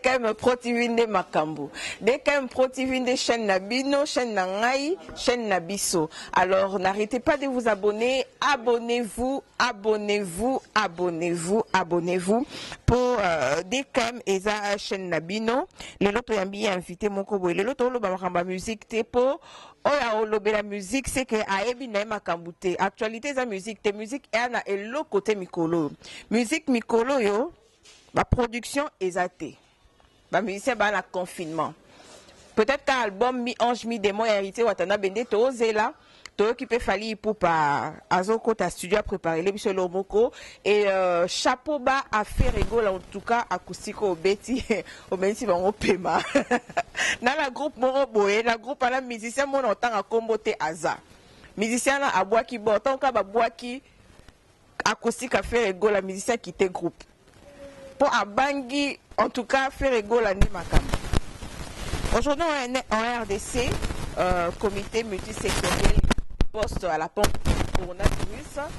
DKM Pro TV de Makambo. DKM Pro TV de chaîne Nabino, chaîne Nangaï, chaîne Nabiso. Alors n'arrêtez pas de vous abonner. Abonnez-vous, abonnez-vous, abonnez-vous, abonnez-vous pour DKM et sa chaîne Nabino. Le loto yambi invité mon kobo. Le loto lo ba musique tepo. Oya olobe la musique c'est que aebi na makambute. Actualité za musique te musique ena et le côté mikolo. Musique mikolo yo. La production est athée. La musicien ba la confinement. Peut-être qu'un album mi ange mi démon hérité watana bende to zela to occupé fali pour pas azoko ta studio à préparer les biso lomoko et chapeau bas à faire rigole en tout cas acoustique au beti au beti va on paiement. Dans la groupe moro boé la groupe à la musicien mon entend à comboter aza. Musicien là à bois qui bon tant qu'à bois qui acoustique à faire rigole la musicien qui te groupe. Pour Abangi, en tout cas, faire rigolo à Nimakam. Aujourd'hui, on est en RDC, comité multisectoriel poste à la pompe coronavirus.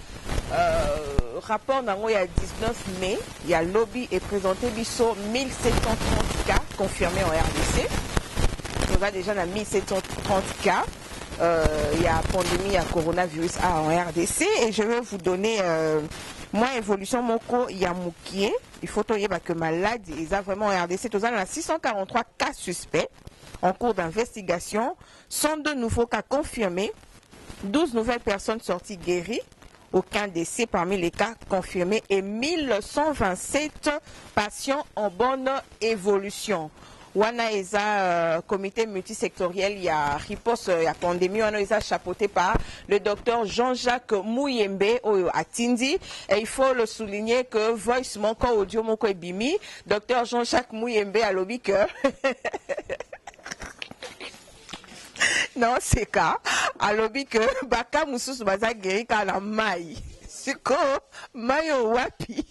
Rapport dans il y a 19 mai, il y a lobby et présenté biso 1730 cas confirmés en RDC. On a déjà 1730 cas. Il y a pandémie à coronavirus en RDC et je vais vous donner moi évolution moko yamukie. Il faut que maladie ils a vraiment en RDC. Tous a 643 cas suspects en cours d'investigation, 102 nouveaux cas confirmés, 12 nouvelles personnes sorties guéries, aucun décès parmi les cas confirmés et 1127 patients en bonne évolution. Wana eza comité multisectoriel, il y a riposte, il y a pandémie, wana eza chapeauté par le docteur Jean-Jacques Mouyembe à Tindi. Et il faut le souligner que voice moko audio moko ebimi, docteur Jean-Jacques Mouyembe a lobby que non, c'est cas. A lobby que baka mususu baza guéri ka la maille. Siko mayo wapi.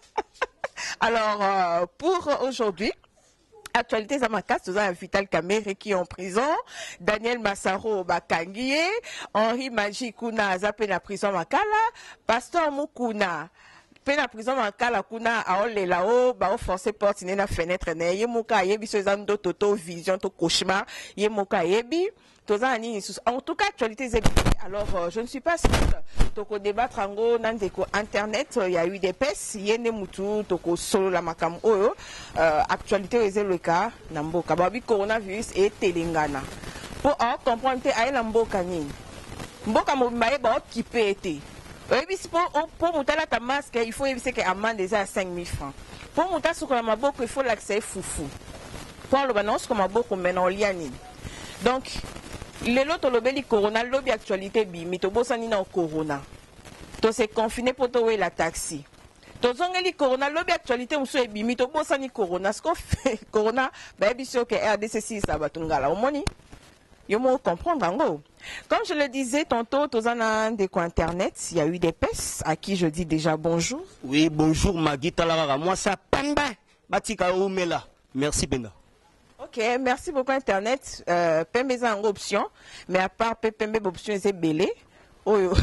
Alors pour aujourd'hui, actualité Zamakas, nous avons Vital Kamere qui est en prison, Daniel Massaro Bakangie, Henri Magie Kuna Azapé la prison Makala, Pasteur Mukuna, Pena prison Makala Kuna Aole Lao, Bao forcé porte na fenêtre ne, Yemuka Yebi Sezando Toto Vision to cauchemar, Yemuka Yebi. En tout cas, actualité alors je ne suis pas sûre. Toko débattre en gros dans internet, il y a eu des pestes, il y a des moutous, toko solo la makam oyo. Actualité c'est le cas namboka babi coronavirus et telengana. Pour comprendre que aïe namboka ni. Mboka mbaye ba qui peut être. Pour moutala ta masque, il faut éviter que amende déjà à 5000 francs. Pour moutala sur la maboko, il faut l'accès foufou. Pour le balance comme maboko maintenant liani. Donc le lot lobeli corona lobby actualité bi mitobosani na corona to se confiné pour towe la taxi to zongeli corona lobby actualité muso e bi mitobosani corona ce qu'on fait corona ba biso que RDC 6 abatungala au moni yo mo comprendre ngo comme je le disais tantôt tozana des coins internet il y a eu des pestes à qui je dis déjà bonjour. Oui bonjour Magui Talara moi ça pamba batika omela merci Bena. Ok, merci beaucoup Internet. Pembe est en option, mais à part Pembe option c'est belé. Oh yo.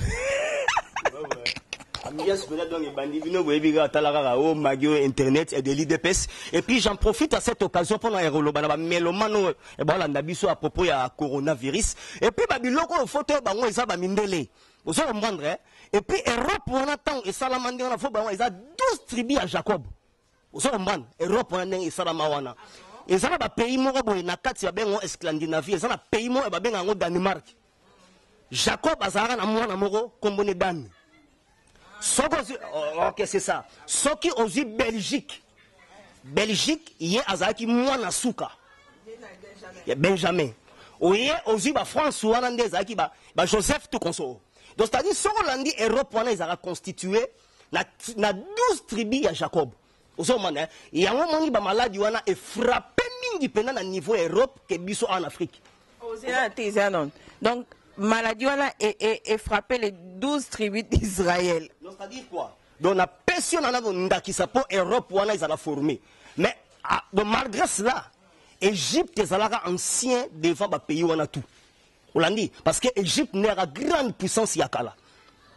Internet et de l'IDPS. Et puis j'en profite à cette occasion pour un mélomano à propos de coronavirus. Et puis Babiloko photo bango et ça mindele. Vous allez comprendre. Et puis Europe on attend et Salamandé on a fait bango ils a 12 tribus à Jacob. Vous allez comprendre. Europe on a et Salamawana. Et ça va pays moko boy na kati ya bengo Scandinavie, ça na pays moko ba benga ngo Danemark. Jacob azara na mwana moko kombone Dan. Soko OK c'est ça. Soki ozi Belgique. Belgique yé azaki mwana suka. Ya Benjamin. Oye ozi ba France wana ndezaki ba Joseph tout conso. Donc c'est-à-dire sur Hollande Europe wana ils a constitué na 12 tribus ya Jacob. Il y a un moment où maladie est frappé à niveau Europe que biso en Afrique. Donc, maladie est frappé les 12 tribus d'Israël. C'est-à-dire quoi? Donc, la personne qui s'appelle Europe, ils ont formé. Mais malgré cela, l'Égypte est ancien devant le pays où on a tout. On l'a dit. Parce que l'Égypte n'est pas grande puissance yakala.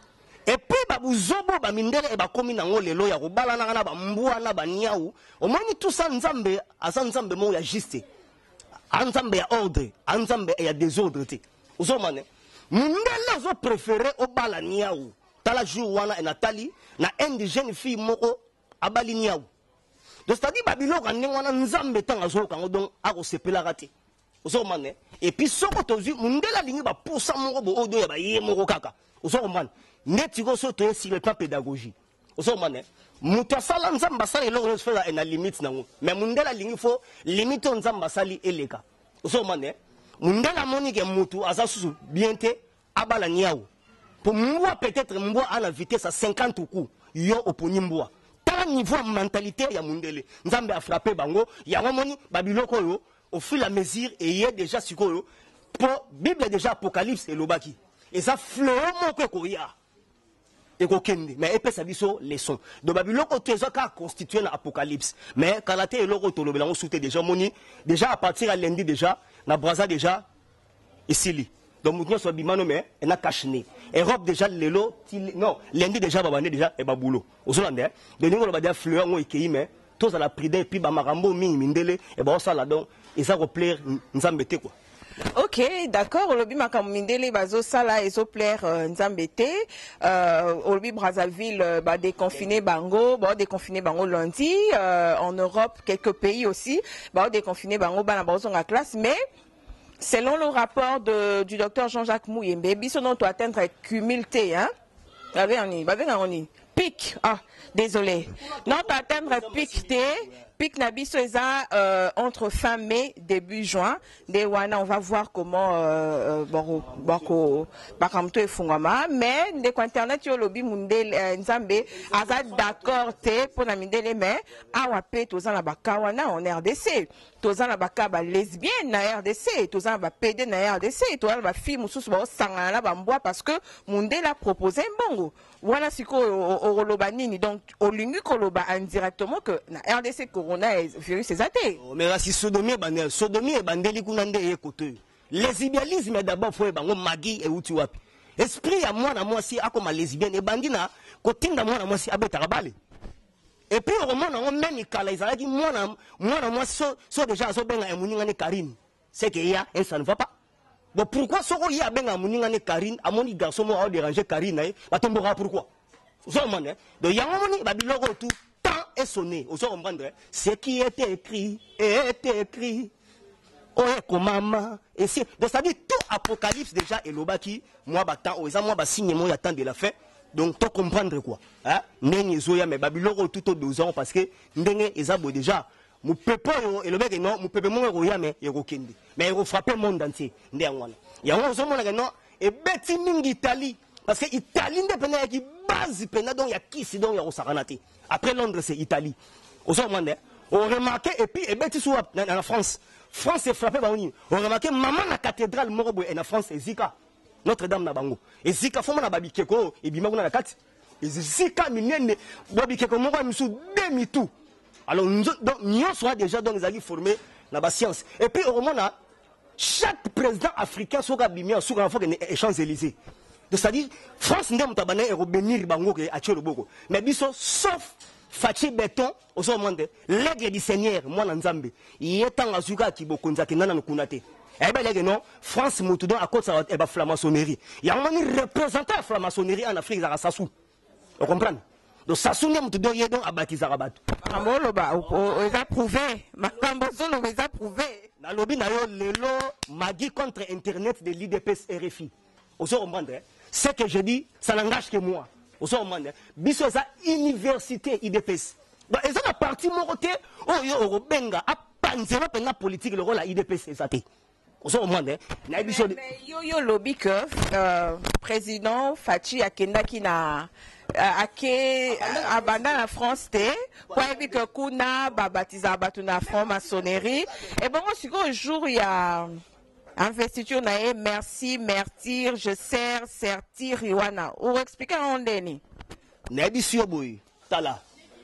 Et puis babuzobo ba mindele e ba komi nango lelo ya kobala na ba mbwa na ba niaou. Omoni tout ça nzambe asa nzambe mo ya juste. Nzambe ya ordre, nzambe ya désordre te. Ozomane. Mindele zo préféré obala niaou. Tala jour wana Nathalie na indigène fille moko abali niaou. Donc c'est-à-dire babiloko wana nzambe tanga zo kango donc ako sepela raté. Ozomane. Et puis soko tozu mindele lingi ba poussa moko bo odo ya ba ye moko kaka. Ozomane. Netiko soto sur le plan pédagogique. Ozomane. Muta sala nzamba sala eloko fela na limite nango. Mais mundela lingi fo limite nzamba sali eleka. Ozomane. Mundela moni ke mutu azasu biente abala niaou. Pour moi peut-être mboa à la vitesse à 50 coups. Yo oponi mboa. Tant niveau mentalité ya mundele. Nzambe a frappé bango. Ya moni babiloko yo au fur et à mesure et y a déjà sikoyo. Pour Bible déjà Apocalypse et lobaki. Et ça fleur moko koya. Et kokende mais epesa biso leçon de babiloko tezo ka constitué na Apocalypse mais kalate eloko tolobelango souté déjà moni déjà à partir à lundi déjà na braza déjà ici donc nous sommes bimano mais on a caché Europe déjà lelo non lundi déjà babane déjà et babulo ozolande de ningo ba dia fleur ngo ikei mais tous à la pride et puis ba marambo mingi mindele et ba osala donc et ça replaire nzambete quoi. Ok, d'accord. Olobi makamindele bazo sala ezo plaire nzambete. Olobi Brazzaville ba déconfiné bango, ba déconfiné bango lundi. En Europe, quelques pays aussi, ba déconfiné bango bana bazo en classe. Mais selon le rapport du docteur Jean-Jacques Mouyembe, biso non to atteindre cumulté, hein. Pic, ah, désolé. Non, to atteindre pic T. Pic Nabiso eza entre fin mai début juin de wana on va voir comment bako bakamto efungama mais de internet yo lobi mundele nzambe aza d'accord te pour na mindele mais awa pe toza na bakawana en RDC toza na bakaba lesbienne na RDC toza na ba PD na RDC toza na ba fille mususu ba sangana na bambwa parce que mundele a proposé mbongo wana siko oloba nini donc olingi koloba indirectement que na RDC corona virus est athée. Mais là si sodomie et bandeli kunande e kote. Lesbianisme d'abord faut bango magi et uti wapi. Esprit à moi si akoma lesbienne et bandina kotinda moi si abetaka bale. Et puis au moment on même ikala izala ki moi so déjà so benga emuninga ne Karine. C'est que ya et ça ne va pas. Bon pourquoi soko ya benga emuninga ne Karine amoni garçon mo a déranger Karine ay batombora pourquoi? Zomane de yamoni babiloko tout est sonné, vous comprendre, ce qui était écrit est écrit. Oh, maman, et c'est, donc ça dit tout Apocalypse déjà et l'obaki, moi batan, moi ba signe moi attend de la fin, donc tu comprendre quoi, hein? Nenye zoya mais Babylone tout au 12 ans parce que ndenge ezabo déjà, mon peuple et le mec non, mon peuple mon roya mais il rokende, mais il frappe le monde entier, ndengwana. Ya on zo mona non et beti mingi Italie. Parce que l'Italie indépendante qui base donc il y a qui c'est donc il y a Osaranati. Après Londres c'est Italie. On remarqué et puis et ben tu sois en France. France est frappée par on remarqué maman la cathédrale morobo en France c'est Zika. Notre-Dame na bango. Et Zika faut na babikeko et bima na kati. Et Zika minene babikeko moko misu demi tout. Alors donc nous soit déjà donc ils allaient former la science. Et puis au moment là chaque président africain soit bimia sur un fois que Champs-Élysées. C'est-à-dire, France n'est pas et revenir bango à Tcheloboko. Mais biso, sauf Fachi Béton, au moment de l'aigle du Seigneur, moi Nzambe, il est en Azuka qui bokonza qui nana kunate. Eh bien, non, France Moutoudan à cause de la franc-maçonnerie. Il y a un représentant de la franc-maçonnerie en Afrique, à Sassou. Vous comprenez? Donc, Sassou n'est pas de à Bakizarabat. Mamboloba, on a prouvé. Mambozolo, on a prouvé. Dans le lobby, lelo, Magui contre Internet de l'IDPS RFI. Vous comprenez? Ce que je dis, ça n'engage que moi. Vous comprenez? Biso za université IDPS. Donc, ils ont la partie moroté, oh yo benga, à panzero penga politique le rôle à IDPS ezate. Vous comprenez? Mais yo lobby que président Fachi Akendaki na ake abanda na France te kwa ebi que kuna babatiza batu na franc-maçonnerie et bon siko jour il y a investiture nae merci mertir je sers sertir Iwana ou expliquer en deni na ebi sio boy tala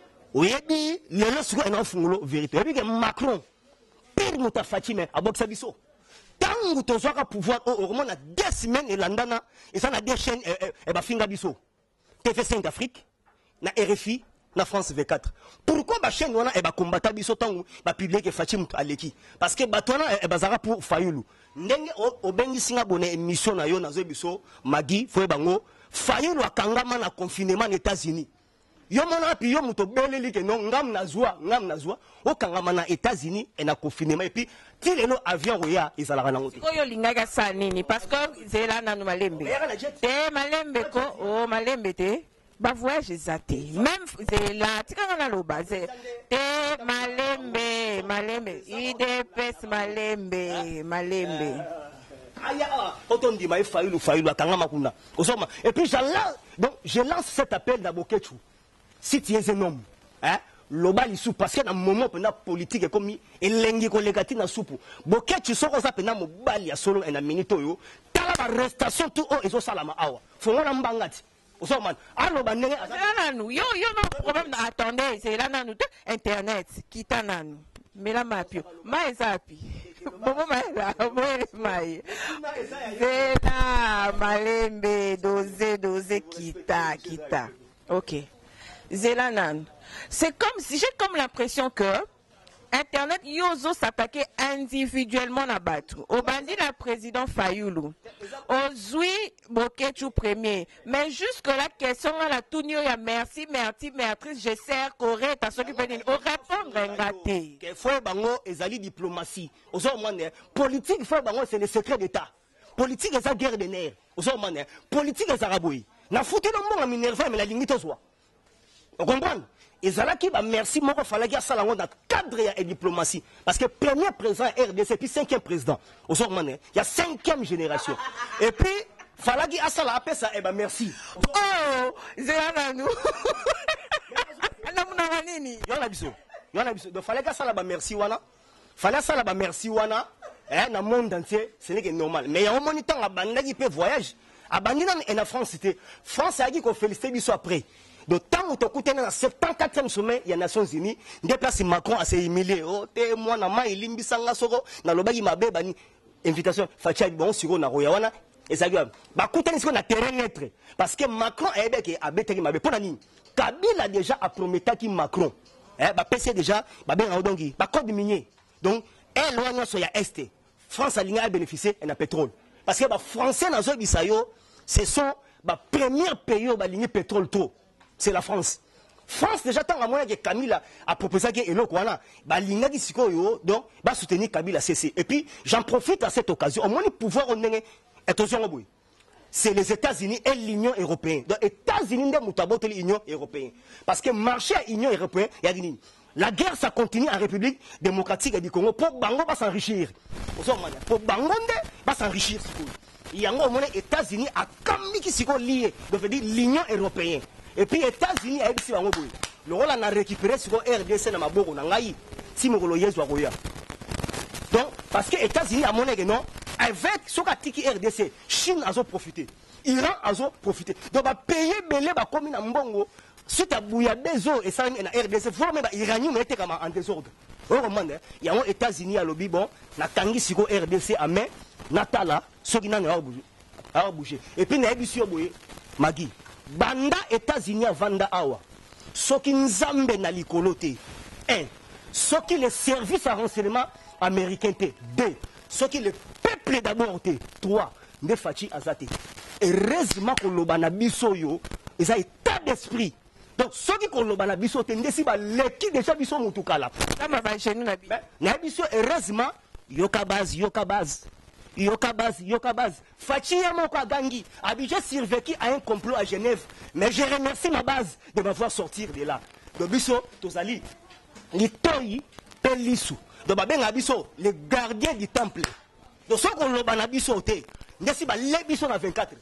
oyebi lelo siko ena fungulo vérité ebi que Macron pire muta Fatima aboksa biso tangu tozwaka pouvoir au moins na 2 semaines et landana et ça na 2 chaînes et ba finga biso TV5 d'Afrique, na RFI, na France V4. Pourquoi ba chaîne wana e ba combattant biso tangu ba publier que Fatim aleki? Parce que batona e bazara pour Fayulu. Ndenge obengi singa bonne émission na yo na zo biso Magi fo bango Fayulu akangama na confinement aux États-Unis. Yo mona pi yo muto beleli ke no ngam na zwa o kangama na États-Unis et na confinement et puis ti lelo avion roya ezalaka nango te. Oyo lingaka sa nini parce que zela na malembe. Te malembe ko o malembe te. Ba voyage zate. Même zela tika na loba ze. Te malembe IDPS malembe. Aya autant dit ma Fayulu akangama kuna. Osoma et puis je lance cet appel d'abord Bokechu. Si tu es un homme, hein, loba lisou parce que dans moment pendant politique comme et lengi kolekati na soupu. Bokechu soko za pendant mobali ya solo en minute yo. Tala ba arrestation tout o ezo salama awa. Fonga mbangati. Osoman, allo ba ndenge azana yo no problème attendez, c'est là nanu internet kita nanu. Mela mapio. Maezapi. Bobo mai. Zela malembe doze kita. OK. Zelanan. C'est comme si j'ai comme l'impression que Internet yozo s'attaquer individuellement à battre. Au bandit la président Fayulu. Ozui Bokechu premier. Mais jusque la question à la tournure ya merci, je sers correct à ce qui peut dire. Au répondre raté. Faut bango ezali diplomatie. Ozo mane politique faut bango c'est le secret d'état. Politique est sa guerre des nerfs. Ozo mane politique est araboui. Na foutu le monde minerva mais la limite soit. Vous comprenez? Et ça là qui va merci moi fallait qu'il y a ça dans cadre et diplomatie parce que premier président RDC puis cinquième président au sort il y a cinquième génération et puis fallait qu'il y a ça là après ça et ben merci oh zéana nous na muna nini yona biso donc fallait qu'il y a ça là merci wana fallait ça là merci wana na monde entier ce n'est que normal mais il y a un moniteur à banda qui peut voyage à bandina et en France c'était France a dit qu'on félicite biso après. De temps où tu as dans le 74e sommet, il y a les Nations Unies, des places Macron a s'est humilié. Oh, t'es moi, na il limbi sanga soro, na loba il m'a bani invitation, fatia bon sur na royawana, et ça vient. Bah, écoutez, ce qu'on a terrain être. Parce que Macron est avec a bête qui m'a pour la ligne. Kabila déjà a promis qui Macron. Bah, PC déjà, bah, ben, odongi, bah, code minier. Donc, elle, loin, soit ya Est. France a ligné à bénéficier et na pétrole. Parce que, bah, Français, dans ce bisayo, ce sont, bah, premier pays où bah, ligné pétrole trop. C'est la France. France déjà tant à moyen que Kabila a proposé que Elo Kwana, bah l'inga qui donc bah soutenir Kabila CC. Et puis j'en profite à cette occasion. Au moins le pouvoir on est c'est les États-Unis et l'Union européenne. Donc États-Unis de mutabote l'Union européenne. Parce que marché à l'Union européenne, il y a dit la guerre ça continue en République démocratique du Congo pour Bango va s'enrichir. Pour Bango va s'enrichir. Il y a un États-Unis à Kambi qui s'y lié. Donc dire l'Union européenne. Et puis les États-Unis a ici le rôle a récupéré sur RDC dans ma bourre na ngai si mo lo yezo akoya. Donc parce que les États-Unis a monnaie que non avec ce qui RDC Chine a profité, Iran a profité. Donc va payer belé ba comme na mbongo suite à bouya bezo et ça na RDC faut même Iranien mettre comme en désordre. Il y a un États-Unis à lobby bon na tangi siko RDC à main natala ce qui n'a pas bougé. Et puis na ebisi oboye Magi Banda États-Unis à Vanda Awa. Ce qui nous amène à l'icoloté. 1. Ce qui les services à renseignement américains. 2. Ce qui le peuple d'abord. 3. Nefati Azate. Heureusement que l'obana biso yo, ils ont état d'esprit. Donc ceux qui ont l'obana biso, c'est l'équipe déjà biso moutoukala. Ça m'a fait chez nous la biso. Biso heureusement, yokabaz. Fachi Yamoko Gangi, Abidjan survécu à un complot à Genève. Mais je remercie ma base de m'avoir sorti de là. De Bisso, Tozali, les Toyi, Pelisou. De Babeng Abisso, les gardiens du temple. De ceux qu'on l'a Banabisso, n'est-ce pas les Bisso à 24.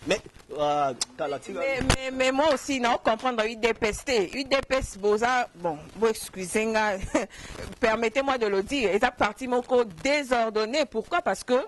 Mais moi aussi, non, comprendre UDPS Boza, bon, excusez-moi, permettez-moi de le dire, ils ont parti mon code désordonné. Pourquoi? Parce que.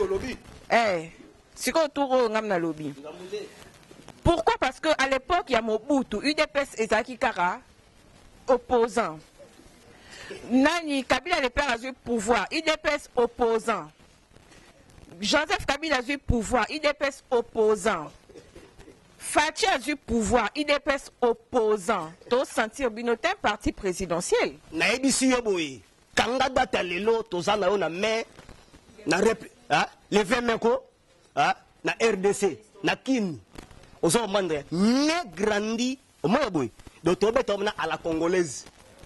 C'est quoi autour de lobby? Pourquoi? Parce qu'à l'époque, il y a Mobutu, UDPS et Zaki Kara, opposants. Nani, Kabila le père a eu pouvoir, UDPS opposant. Joseph Kabila a eu pouvoir, UDPS opposant. Fachi a du pouvoir, IDPS opposant. To sentir binotin parti présidentiel. Na ebisi yo boye. Kanga data lelo tozana yo na mais na le 20 meko na RDC na Kini. Ozo mandre ne grandi au moins boye. Donc tobe tomna à la congolaise.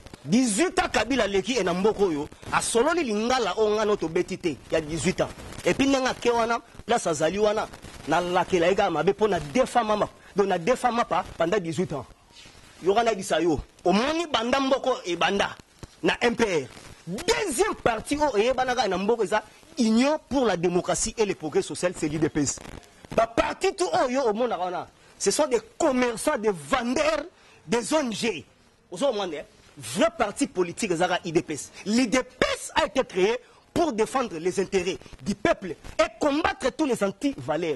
18 ans Kabila leki e na mboko yo a solo li lingala onga no to betite ya 18 ans. Et puis nga kewana place azali wana na lakela ega mabe pona defa mama. Donc na defa mapa pendant 18 ans. Yorana disayo. Au moni banda mboko e banda na MPR. Deuxième partie o e banaka na mboko za Union pour la démocratie et le progrès social, c'est l'IDPS. Ba parti tout oyo au monde wana. Ce sont des commerçants, des vendeurs, des ONG. Aux hommes vrai parti politique Zara IDPS. L'IDPS a été créé pour défendre les intérêts du peuple et combattre tous les anti-valeurs.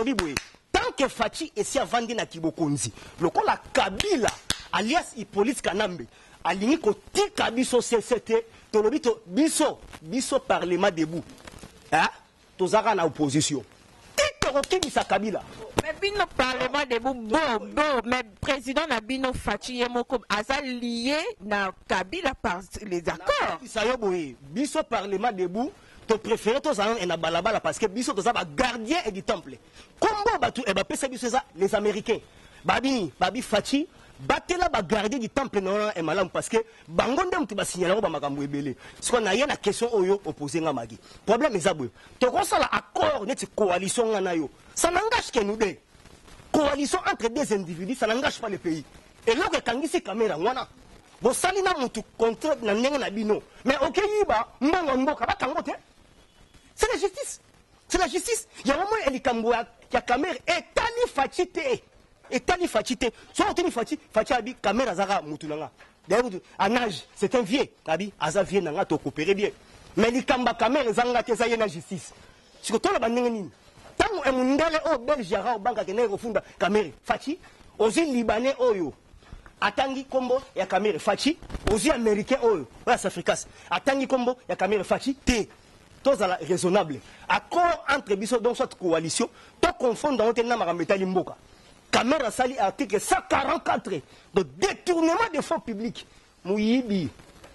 Tant que Fachi est si vendu na Kibokonzi, le coup la Kabila, alias Hippolyte Kanambe, aligné ko tika biso CCT, tolobito biso parlement debout. Hein? Tozara na opposition. Tito Kibisa Kabila. Mais bino parlement debout, mais président Nabino Fachi Yemoko Aza lié na Kabila par les accords. Ça y est, biso parlement debout. Tu préfères tous en balabala parce que biso tous gardien et du temple. Combo batu et bapesa biso les Américains. Babi Fachi batela ba gardien du temple non et malam parce que bangonde mutu ba signaler ba makambo ebele. Ce qu'on a y a la question oyo opposé nga magi. Problème est zabwe. To ko sala accord net coalition nga na yo. Ça n'engage que nous deux. Coalition entre deux individus, ça n'engage pas le pays. Et là que kangisi caméra wana. Bo salina mutu contre na ndenge na bino. Mais OK yiba mbongo mboka ba kangote. C'est la justice. C'est la justice. Il y a un moment où il y a caméra et tali fachité. Et tali fachité. Soit on Fachi abi caméra zara mutunanga. D'ailleurs, en âge, c'est un vieux. Abi, aza vieux nanga to coopérer bien. Mais il kamba caméra zanga te ça y est la justice. Si que toi la bandenge nini. Tango e mundele o Belgiara o banka kene refunda caméra. Fachi, ozi libanais oyo. Atangi kombo ya caméra Fachi, ozi américain oyo. Wala s'afrikas. Atangi kombo ya caméra Fachi te. Tous à la raisonnable. Accord entre biso donc cette coalition, to confondre dans tena makameta limboka. Caméra sali article 144 de détournement de fonds publics. Mouyibi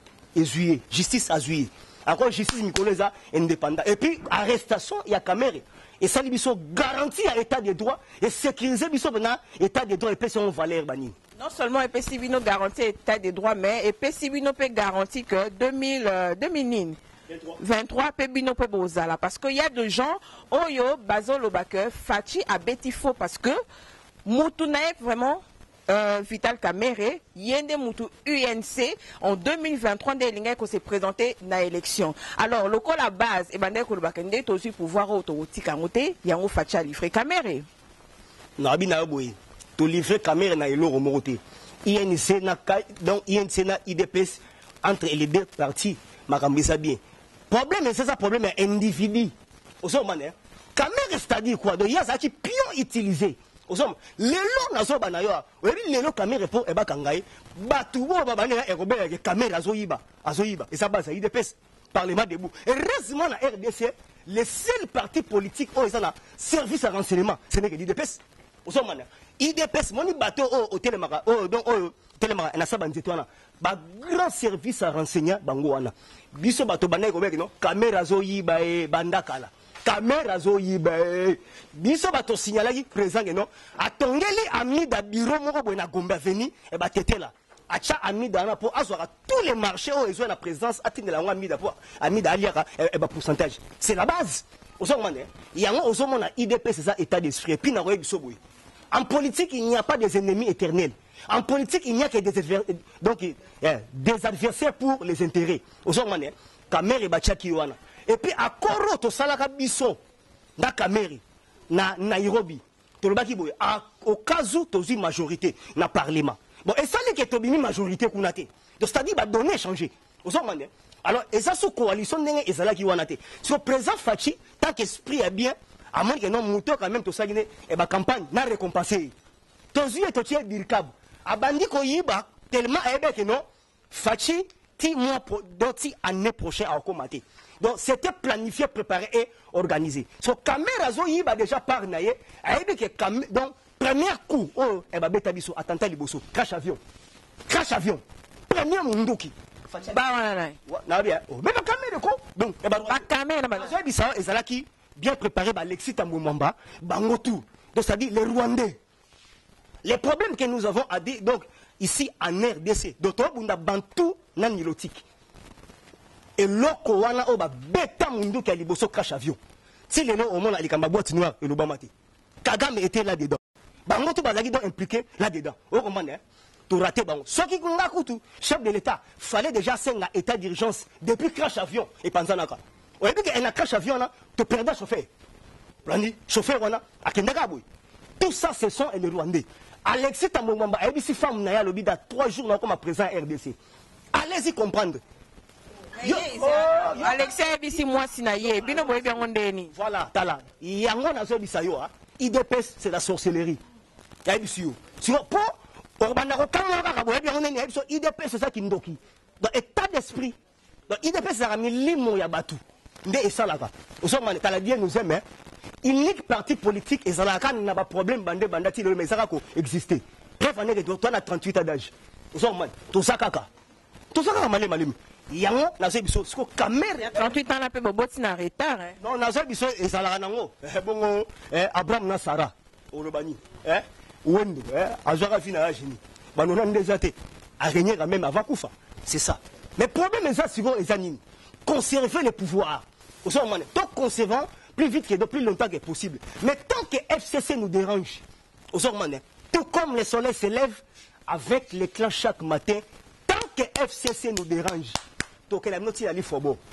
et justice à juillet. Encore justice Nicolesa indépendant. Et puis arrestation il y a caméra. Et ça biso garantie à l'état de droit et sécuriser biso bena état de droit et personne valeur bani. Non seulement EPCBino garantit état de droit mais EPCBino peut garantir que 2000 23 pebino pe bozala parce qu'il y a des gens oyo bazolo bake Fachi a betifo parce que mutu nae vraiment Vital Kamerhe yende mutu UNC en 2023 de linga ko s'est présenté na élection. Alors le la base et bande ko bakende to aussi pouvoir autorotika ngote yango Fachi a livré Kamerhe. Na bina boy to livrer Kamerhe na elo romoroté. INC na donc INC na IDPS entre les deux partis makambisa bien. Problème, c'est ça, problème individu. Au moment, caméra, c'est-à-dire quoi? Donc, il y a ça qui pion utilisé. Au moment, les lots, n'a pas d'ailleurs. Les lots, caméra, pour Eba Kangaï, Batou, Babane, et Robert, caméra, Azoïba. Et ça base, il dépêche. Parlement debout. Et heureusement, la RDC, les seuls partis politiques, oh, ils ont un service à renseignement. Ce n'est que l'IDPS. Au moment, IDPS, mon bateau, au télémara, donc, télémara, et na sabanzetoana. Ba grand service à renseigner bangoana. Biso bato banay ko bek no caméra zo yiba e bandakala. Caméra zo yiba e biso bato signalaki présent no atongeli ami da bureau moko boy na Gombe Avenue e ba tetela. Acha ami da na pour azwaka tous les marchés où ils ont la présence atindela ngo ami da pour ami da aliaka e ba pourcentage. C'est la base. Osomane yango osomona IDP c'est ça état d'esprit puis na ko biso boy. En politique, il n'y a pas des ennemis éternels. En politique, il n'y a que des adversaires pour les intérêts. Et puis, à Koro, to salaka biso, na Kameri, na Nairobi, au cas où tu as une majorité, na Parlement. Bon, et ça, c'est que tu as une majorité. Donc, c'est-à-dire, bah, donner changer. Alors, et ça, sous coalition, et ça, là, qui est sur le président Fachi, tant qu'esprit est bien, à moins que non, mouton quand même, tout ça, et ma campagne n'a récompensé. Ton yeux est au birkab. A bandi ko yiba, tellement aébé que non, Fachi, 10 mois d'autres année prochaine à Okomate. Donc, c'était planifié, préparé et organisé. So, caméra zo yiba déjà par naye, aébé que donc, Premier coup, oh, eh ben, beta biso, attentat liboso, crash avion. Crash avion. Premier munduki. Bah, bien. Mais ma caméra, quoi. Donc, eh ben, ma caméra, ezalaki bien préparé, Alexis Tambouemamba, Bangotou. Donc, c'est-à-dire les Rwandais. Les problèmes que nous avons à dire, donc, ici en RDC, d'autres, on a bantou, nan nilotique. Et loko wana oba beta munduki à liboso crash avion. Si les noms au monde, il y a boîte noire et le Bamati. Kagame était là-dedans. Bango tout bazaki donc impliqué là-dedans. Au comment hein? Tout raté bango. Ce qui kunga kutu, chef de l'État, fallait déjà faire un état d'urgence depuis crash avion et panzanaka. On a dit qu'il y a un crash avion là, tu perdais chauffeur. Blandi, chauffeur wana, à Kendagaboui. Tout ça, ce sont les Rwandais. Alexis Tambouemamba, ABC femme naya lobi dans 3 jours là comme présent RDC. Allez-y comprendre. Alexis ABC moi sinaye, bino boye bien ondeni. Voilà, tala. Yango na zo bisayo ha. IDPS c'est la sorcellerie. Ya bisio. Sinon pour Orbana Kanga ka boye bien ondeni ya biso IDPS c'est ça qui ndoki. Dans état d'esprit. Dans IDPS ça rami limo ya batu. Nde esalaka. Osomane tala bien nous aime. Unique parti politique ezalaka na ba problème bande bandati le mais ça ko exister. Bref on est de toi na 38 ans d'âge. Osomane to sakaka. To sakaka malem. Yango na biso siko caméra 38 ans la pe boboti na retard hein. Non na biso ezalaka nango bongo Abraham na Sarah olobani wendo azaka fina ya génie banona ndezate a régner quand même avant kufa c'est ça mais problème est ça siko ezanini conserver le pouvoir au son moment tant conservant plus vite que plus longtemps que possible mais tant que FCC nous dérange au son moment tout comme le soleil se lève avec l'éclat chaque matin tant que FCC nous dérange que la note il faut bon.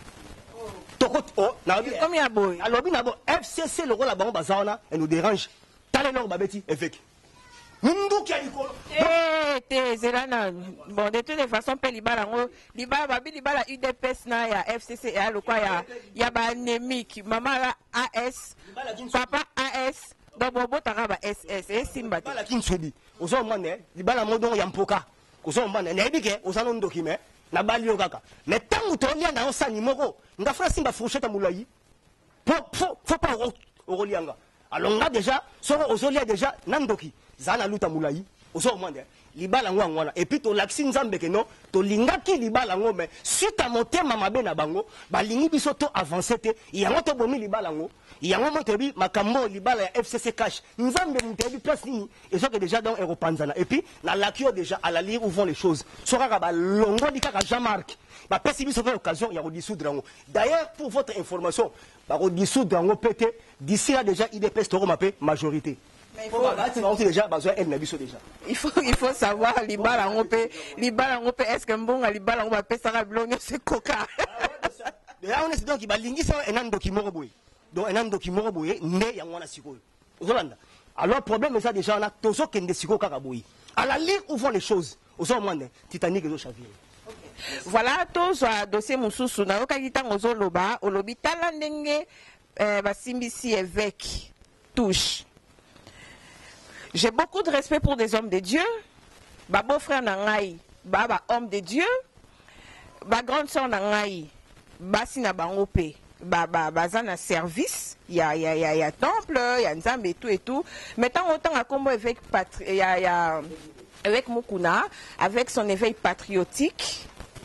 Comme ya boy. Alors bien d'abord FCC le rôle la banque bazana et nous dérange. T'as le babeti avec. Mundu qui a likolo. T'es zelana. Bon de toute façon pe libala ngo libala babi libala UDPS na ya FCC ya lo kwa ya ba anémique maman la AS papa AS donc bobo taraba SS et simba. Libala kinsobi. Ozo mane libala modon ya mpoka. Ozo mane na ebike ozano ndokime. Na balio kaka mais tant que tu na osani moko nga fra simba fourchette moulayi faut pas orolianga alors nga déjà soko ozolia déjà nandoki zana luta moulayi ozo mwande libala ngwana et puis to laxi nzambe ke non to lingaki libala ngo mais suite à motema mabe na bango balingi biso to avancer te yango to bomi libala ngo yango motebi makambo libala ya FCC cash nzambe mutebi place nini et ça que déjà dans Europanzana et puis na lakio déjà à la lire où vont les choses sora ba longo dikaka Jean-Marc ba pesi biso fait occasion ya redissoudre ngo d'ailleurs pour votre information ba redissoudre ngo pété d'ici là déjà IDPS toro mapé majorité. Il faut savoir libala ngope est-ce que mbonga libala ngoba pesa blonyo c'est coca. Là on est donc balingi ça enando ki moroboy. Donc enando ki moroboy né ya ngwana sikoyo. Ozolanda. Alors problème c'est ça déjà on a tozo kende siko kaka boy. À la ligne où vont les choses. Ozomande Titanic ezo chavir. Voilà tous dossier mususu na okakita ngozoloba olobi tala ndenge basimbisi évêque touche. J'ai beaucoup de respect pour des hommes de Dieu. Ma beau-frère Nangaï, baba homme de Dieu. Ma grande soeur Nangaï, basina bangope, bazana service. Il y a temple, il y a nzambe et tout. Mais tant autant à combo avec avec Mukuna, avec son éveil patriotique.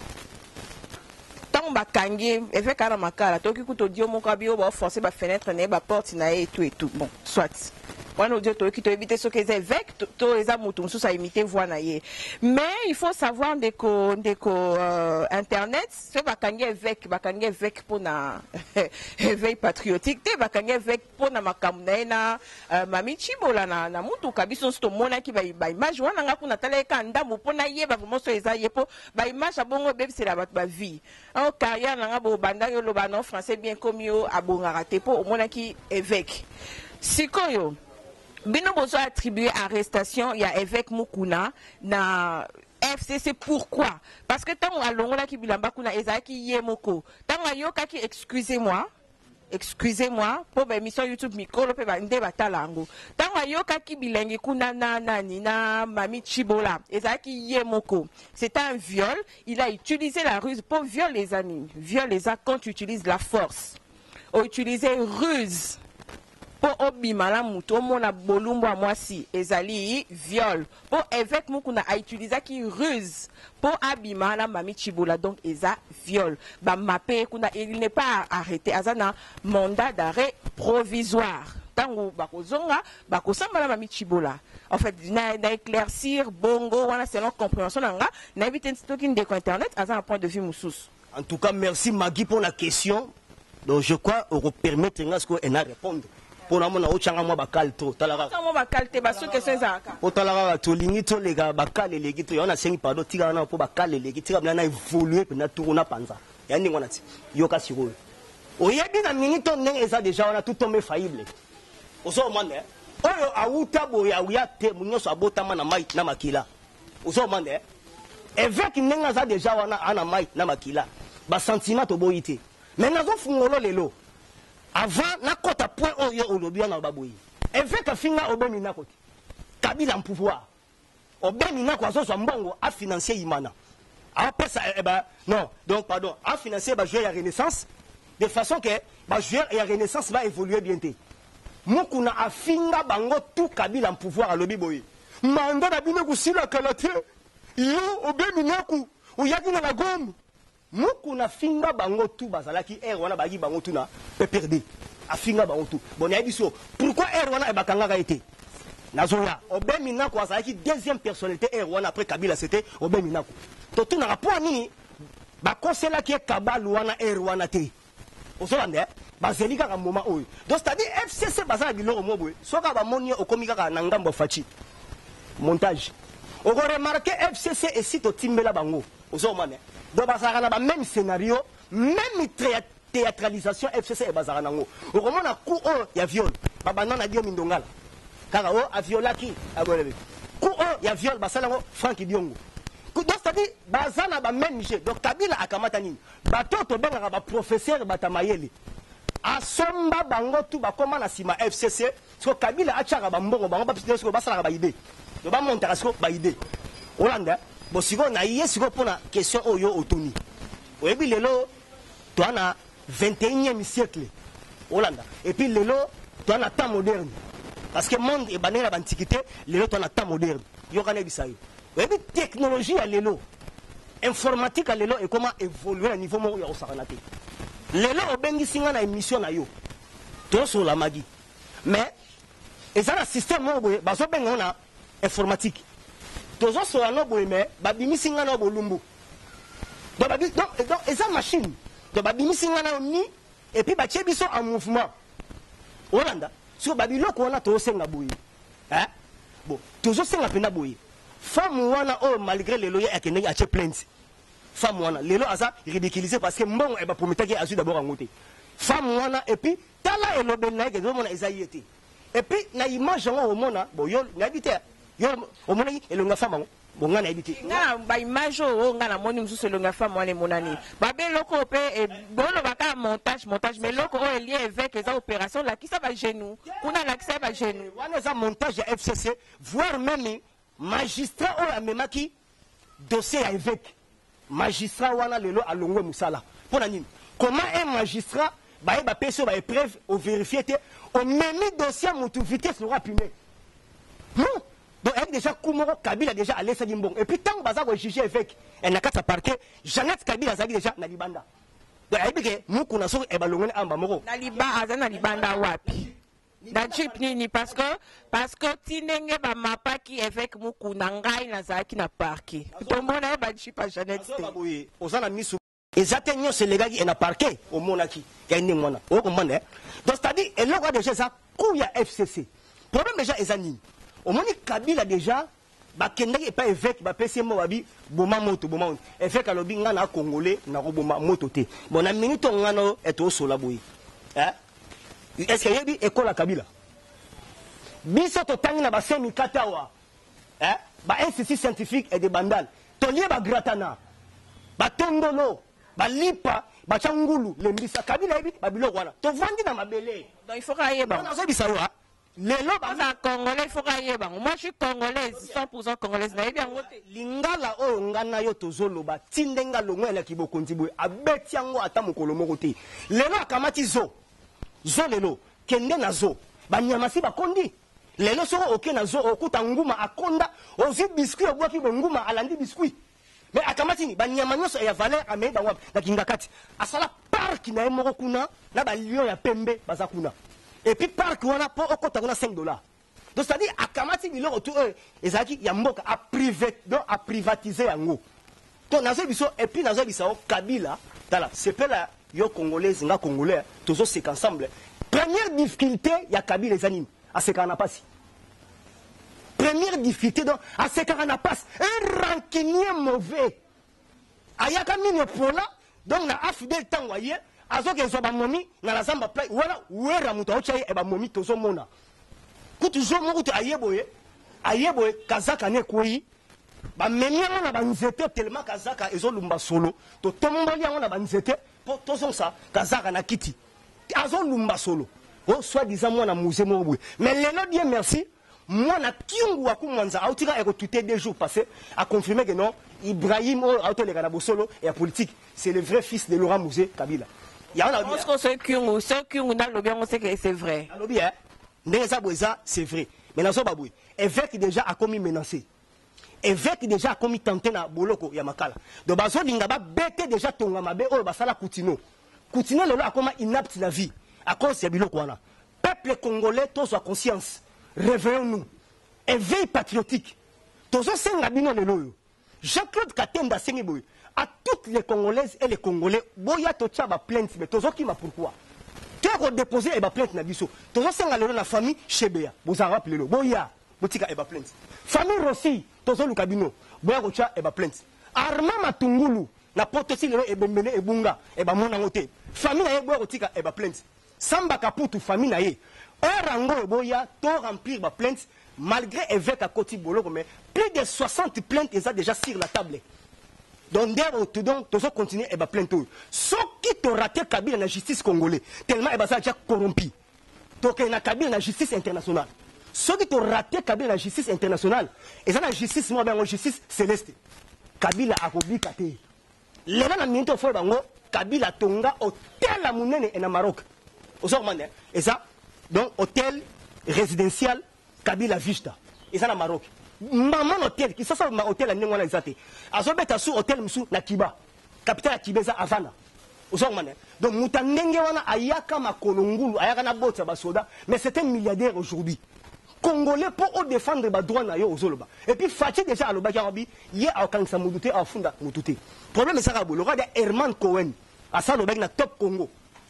Tant bakangi, avec Aramakala, toki kuto dio mokabio ba forcer ba fenêtre ne ba porte na et tout. Bon, soit. Mais il faut savoir internet c'est bakangi évêque pour na éveil patriotique te bakangi évêque pour na makamna na mami chibola na mutu kabiso sto mona ki ba image wana nga kuna tala kanda mo pona yeba vraiment so eza yepo ba image abongo bebe c'est la ba vie en carrière nga bo banda yo lo ba non français bien comme yo abonga raté po mona ki évêque sikoyo. Bino bozo attribué arrestation, il y a évêque Mukuna na FCC. Pourquoi? Parce que tant à longola ki bilamba kuna ezaki yemoko. Tant à yoka ki excusez-moi pour émission YouTube micro pe ba nde batalango. Tant à yoka ki bilengi kuna na mami Chibola ezaki yemoko. C'est un viol, il a utilisé la ruse pour violer les animaux. Viol les actes quand tu utilises la force. Ou utiliser ruse. po obimala muto mona bolumbo a mwasi ezali viol po évêque mukuna a utilisé qui ruse po abimala mami chibola donc eza viol ba mapé kuna il n'est pas arrêté azana mandat d'arrêt provisoire tango bakozonga bakosambala mami chibola en fait na éclaircir bongo wana selon compréhension nanga na éviter stoking de internet azana point de vue mususu. En tout cas merci Magui pour la question. Donc je crois on permettre ce qu'on a répondre. Pour la mona ochanga moi bakal to talaka. Comment bakal te baso question ezaka. O talaka to lingi to lega bakal legi to yona sengi pardon tika na po bakal legi tika na évoluer na tourna panza. Ya ningo na ti. Yoka siro. Oyebi na minute ndenge eza déjà on a tout tombé faillible. Ozo mande. Oyo awuta bo ya uya te munyoso abotama na mai na makila. Ozo mande. Évêque ndenge za déjà wana ana mai na makila. Ba sentiment to boyité. Mais nazo fungolo lelo. Avant na kota point oyo olobia na baboyi. Évêque afinga obemi na koti. Kabila en pouvoir. Obemi na kwa so mbongo a financer imana. Après ça non, donc pardon, a financer ba jouer la Renaissance de façon que ba jouer la Renaissance va évoluer bientôt. Mukuna afinga bango tout Kabila en pouvoir à lobi boyi. Manda na bino kusila kalate. Yo obemi na ku uyaki na la gomme. Mukuna finga bango tout bazalaki wana bagi bango tout na perdre. Afinga bango tout. Bon ya biso. Pourquoi wana ebakanga ka été? Nazoya obemi na ko azalaki deuxième personnalité wana après Kabila c'était obemi na ko. To tout na rapport nini ba konsela ki Kabala wana wana te. Osolande bazeli kaka moment oyo. Donc c'est-à-dire FCC bazala biloko mo boye. Soka ba moni okomika ka na ngambo fachi. Montage. On remarque FCC et si to timbela bango. Osomane. Donc bazala na ba même scénario, même théâtralisation FCC et bazala nango. On remarque na coup ya viol. Ba banana dio mindongala. Kaka a violaki abonebe. Coup ya viol basala ngo Frank Diongo. Donc c'est-à-dire bazana ba même jeu. Donc Kabila akamata nini? Batoto benga ba professeur batamayeli. Asomba bango tu ba koma na sima FCC. So Kabila achaka ba mbongo bango ba pisko basala ba idée. Donc ba monter asko ba idée. Olanda bo siko na yé siko pona question oyo otuni. Oyebi lelo to na 21e siècle. Olanda. Et puis lelo to na temps moderne. Parce que le monde est banné l'antiquité, lelo to na temps moderne. Yo kana bisayo. Oyebi technologie à lelo. Informatique à lelo et comment évoluer à niveau mo ya osakanate. Lelo obengi singa na émission na yo. To sur la magie. Mais ezala système mo boye bazo benga na informatique. Tozo so na boye mais babimi singa na bolumbu. Donc eza machine. Donc babimi singa na ni et puis ba biso en mouvement. Olanda sur babiloko wana to senga boye. Hein? Bon, tozo senga pena boye. Femme wana oh malgré les loyers akene a che plainte. Femme wana lelo aza ridiculisé parce que mbongo e ba prometaki azu d'abord ngote. Femme wana et puis tala elobel na ke mona ezayete. Et puis na image ngo omona bo yo ngabite yo omona elonga femme bon ngana ebite. Na ba image o ngana moni mususu elonga femme wana monani. Ba be loko pe e bolo baka montage mais loko o lien avec les opérations la qui ça va genou. Kuna la qui ça va genou. Wana za montage ya FCC voire même magistrat o amemaki dossier ya évêque. Magistrat wana lelo alongwe musala. Pona nini? Comment un magistrat ba ba peso ba épreuve au vérifier au même dossier mutu vitesse sera puni. Non. Donc elle déjà Kumoro Kabila déjà allé sa dimbong. Et puis tant baza ko juger évêque, elle n'a qu'à sa parquet. Jeannette Kabila zaki déjà na libanda. Donc elle dit que muku na so e balongwe amba moko. Na liba azana libanda wapi? Na chip nini parce que tinenge ba mapaki évêque muku na ngai na zaki na parquet. To mona ba chip a Jeannette. Ozana misu exactement c'est les gars qui na parquet au monaki. Gagne mona. O comprendre? Donc c'est-à-dire elle a déjà ça kuya FCC. Problème déjà ezani. Au moins Kabila déjà bakende et pas évêque ba pesi mo babi boma moto évêque alobi nga na congolais na boma moto te bon na minute ngano eto sola boyi hein est-ce que yebi école Kabila biso to tangi na ba semi katawa hein ba institut scientifique et de bandal to lie ba gratana ba tondolo ba lipa ba changulu le mbisa Kabila yebi ba biloko wana to vandi na mabele donc il faut rayer ba na so bisayo ha. Les lobes congolais, il faut rayer. Moi, je suis congolaise, 100% congolaise. Lingala o ngana yo tozoloba tindenga longwe la kibo kontibo abetiango ata mokolo moko te. Lelo akamati zo lelo kende na zo banyamasi bakondi lelo soko oke na zo okuta nguma akonda ozi biscuit obwaki nguma alandi biscuit mais akamati ni banyama nyonso ya valeur amei bango na kingakati asala park na emoko kuna na ba lion ya pembe baza kuna et puis park wana po okota kuna $5. Donc c'est-à-dire akamati biloko tout ezaki ya mboka a privé donc a privatiser yango. Donc nazo biso et puis nazo biso Kabila tala c'est pas la yo congolais nga congolais tous c'est ensemble. Première difficulté ya Kabila les animes à ce qu'on a passé. Première difficulté donc à ce qu'on a passé un rancunier mauvais. Ayaka mine pola donc na afidèle temps voyez azo ke zo ba momi na la zamba play wala wera muto ochaye e ba momi tozo mona. Kutu zo mo kutu ayeboye kazaka ne koyi ba menia na ba nzete tellement kazaka ezo lumba solo to tombali yango na ba nzete po tozo sa kazaka na kiti azo lumba solo o soit disant moi na musée mo bwe mais lelo Dieu merci moi na kiungu wa kumwanza autika eko tuté 2 jours passés a confirmé que non Ibrahim o auto le kana bosolo et la politique c'est le vrai fils de Laurent Musée Kabila. Je pense que ce kiungu dans le bien on sait que c'est vrai. C'est vrai. Mais dans ce baboué, évêque déjà a commis menacé. Évêque déjà a commis tenté na boloko ya makala. Donc bazo lingaba bête déjà tonga mabe o basala Koutino. Koutino lelo a comment inapte la vie à cause ya biloko wana. Peuple congolais tous soit conscience. Réveillons-nous. Éveil patriotique. Tous senga bino lelo. Jean-Claude Katenda sengiboy. À toutes les Congolaises et les Congolais, boya tocha ba plainte mais tozo ki ma pourquoi. Tu as déposé et ba plainte na biso. Tozo senga lelo na famille Chebea. Boza rappelé lo. Boya botika e ba plainte. Famille Rossi, tozo lukabino. Boya kocha e ba plainte. Armand Matungulu na potosi lelo e bembele e bunga e ba mona ngote. Famille na ye boya kotika e ba plainte. Samba Kaputu famille na ye. Orango boya to remplir ba plainte malgré évêque à Koti Boloko mais plus de 60 plaintes ils ont déjà sur la table. Donc, tu dois continuer et plaindre tout. Ce qui t'a raté Kabila la justice congolaise, tellement il déjà corrompu. Donc, il y a Kabila la justice internationale. Ce qui t'a raté Kabila la justice internationale, et ça la justice, moi, la justice céleste. Kabila a publié. Les gens qui ont fait Kabila Tonga, hôtel à Mounene et au Maroc. Et ça, donc, hôtel résidentiel Kabila Vista. Et ça, au Maroc. Maman hôtel qui ça ma hôtel à Nengwana exacté azobeta sous hôtel musu na Kiba capitale ya Kibeza Havana osomane donc mutandenge wana ayaka makolongulu ayaka na bota basoda mais c'est un milliardaire aujourd'hui congolais pour défendre ba droit na yo ozoloba et puis Fati déjà aloba kabi ye akanisa muduté afunda mututé problème ça ka bolo rada Herman Cohen à ça le na Top Congo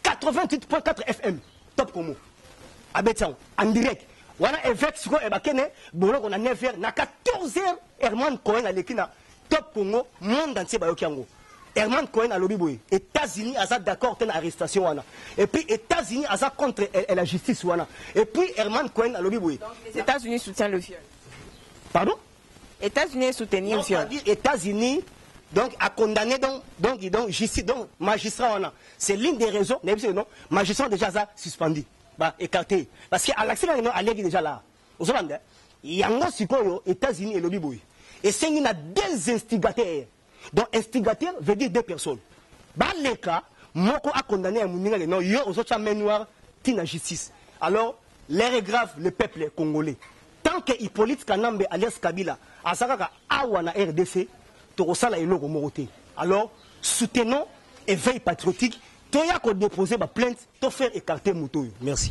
88.4 FM Top Congo abetan en direct. Wana évêque siko ebakene boloko na 9h na 14h Herman Cohen alekina Top Congo monde entier bayoki yango. Herman Cohen alobi boye États-Unis asa d'accord ten arrestation wana. Et puis États-Unis asa contre la justice wana. Et puis Herman Cohen alobi boye. Les États-Unis soutiennent le viol. Pardon? États-Unis soutiennent le viol. États-Unis donc a condamné donc justice donc magistrat wana. C'est l'une des raisons non magistrat déjà ça suspendu. Bah écarté parce que à l'accès là allait déjà là aux Hollandais yango sikoyo États-Unis et lobby boy et c'est une des instigateurs donc instigateur veut dire 2 personnes bah les cas moko a condamné à muninga non yo aux autres noir tina justice alors l'air est grave le peuple congolais tant que Hippolyte Kanambe alias Kabila asaka awa na RDC to sala eloko moroté alors soutenons éveil patriotique. Tu as déposé ma plainte, tu as fait écarter Moutou. Merci.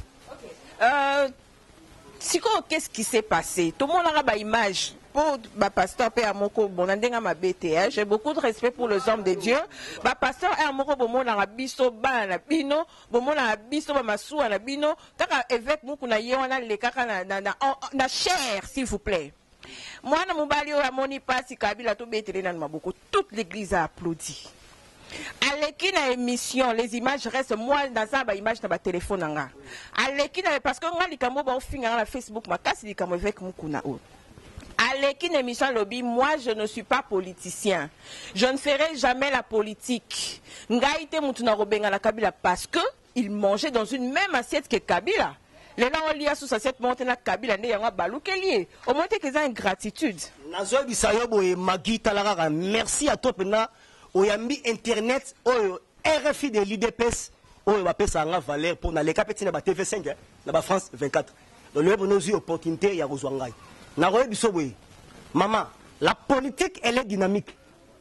Qu'est-ce qui s'est passé? Tout le monde a une image. Pour le pasteur Amoko, j'ai beaucoup de respect pour les hommes de Dieu. Le pasteur Amoko, na biso ba na bino, na biso ba masu na bino, kaka évêque muku na yona le kaka na chair s'il vous plaît. Moi na mobali o amoni pasi Kabila to betele na maboko, toute l'église a applaudi. À l'équipe émission, les images restent moi dans ça image dans ma téléphone à l'équipe parce que on a les caméras sur Facebook ma casse les caméras avec mukuna o. À l'équipe émission lobby, moi je ne suis pas politicien. Je ne ferai jamais la politique. Ngaïté mutuna robenga la Kabila parce que il mangeait dans une même assiette que Kabila. Les gens ont lié sous assiette monter na Kabila ne yanga baluke au moins que ça une gratitude. Nazo bisayobo et Magui Talara merci à toi pena. Oyambi internet oyo RFI de l'IDPS oyo bapesa nga valeur pour na les capitaine ba TV5 na ba France 24 donc le bonheur eu opportunité ya kozwangai na roye biso boye maman la politique elle est dynamique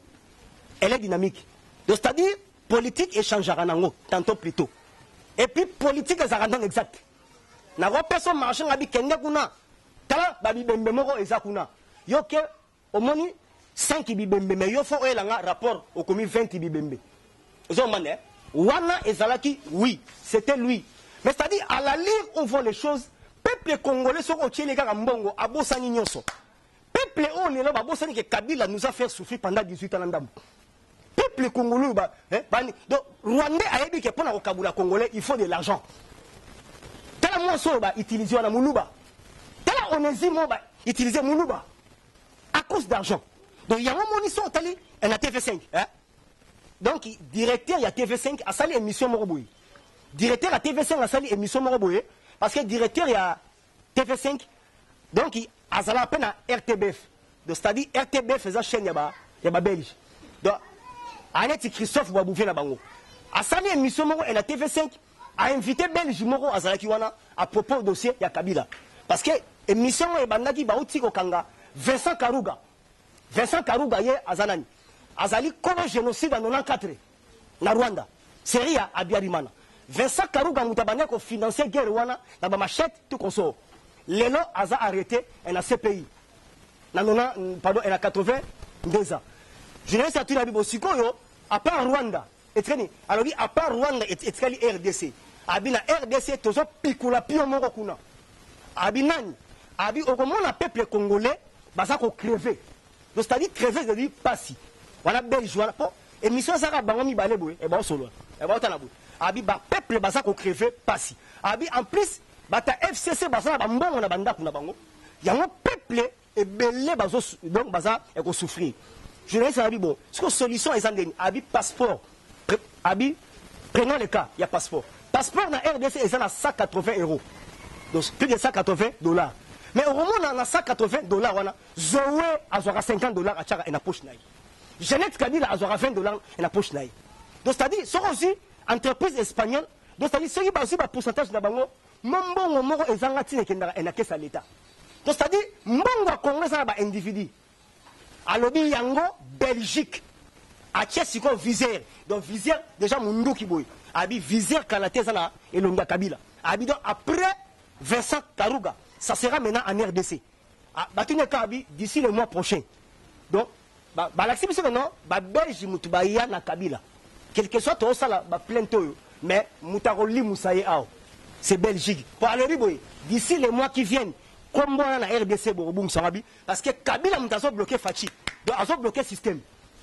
donc c'est-à-dire politique échangera nango tantôt plus tôt et puis politique ezaka non exact na ro personne marché ngabi kende kuna tala ba bibembe moko eza kuna yo ke omoni 5 bibembe mais yo fo oyelanga rapport au commis 20 bibembe zo mané wana ezalaki oui c'était lui mais c'est-à-dire à la lire on voit les choses peuple congolais soko tiele kaka mbongo abosani nyonso peuple on est là babosani que Kabila nous a fait souffrir pendant 18 ans ndambo peuple congolais donc Rwandais a dit que pour na kabula congolais il faut de l'argent tala moi so ba utiliser na muluba tala onésimo ba utiliser muluba à cause d'argent donc il y a un moni so tali en a TV5 hein donc directeur il y a TV5 a sali émission moroboui directeur à TV5 a sali émission moroboui parce que directeur il y a TV5 donc il a à peine à RTBF donc c'est-à-dire RTBF faisait chaîne y a belge donc Annette Christophe Boubouvé na bango a sali émission moro et la TV5 a invité belge moro a zalaki wana à propos du dossier ya Kabila parce que émission e bandaki ba uti ko kanga Vincent Karuga ye azanani azali kono génocide en 94 na Rwanda série ya Abiyarimana Vincent Karuga mutabane ko financer guerre wana na ba machette tout conso lelo aza arrêté en a CPI na pardon en a 82 ans je ne sais pas si tu as vu sikoyo à part Rwanda etkani alors à part Rwanda etkali RDC abina RDC tozo pikula pio moko kuna abinani abi okomona peuple congolais baza ko crever donc c'est-à-dire crever de dire passi voilà belge voilà po émission ça bango mi balé boy e ba solo e ba tana boy abi ba peuple baza ko crever passi abi en plus bata FCC baza ba mbongo na banda kuna bango yango peuple e belé bazo donc baza e ko souffrir je ne sais pas bon ce que solution est en abi passeport abi prenons le cas il y a passeport na RDC est à 180 €. Donc plus de 180 $. Mais au moment où on a 180 $, on a Zoé à 50 $ à Tchara et na poche naï. Jeannette Kabila à 20 $ et na poche naï. Donc c'est-à-dire sont aussi entreprise espagnole donc c'est-à-dire ceux qui basent sur pourcentage na bango mbongo moko ezanga tine kendara et na caisse à l'état. Donc c'est-à-dire mbongo congolais ça ba individu. Alobi yango Belgique a Tchesiko viseur. Donc viseur déjà mundu ki boy. Abi viseur Kalaté sana et longa Kabila. Abi donc après Vincent Karuga, ça sera maintenant en RDC. Batune Kabi d'ici le mois prochain. Donc l'accès c'est maintenant Belge mutubaya na Kabila. Quel que soit tout ça là plein to mais mutaroli musaye ao. C'est Belgique. Pour aller boy d'ici les mois qui viennent comme on a RDC Borobum Sarabi parce que Kabila mutazo bloqué Fachi. Donc azo bloqué système.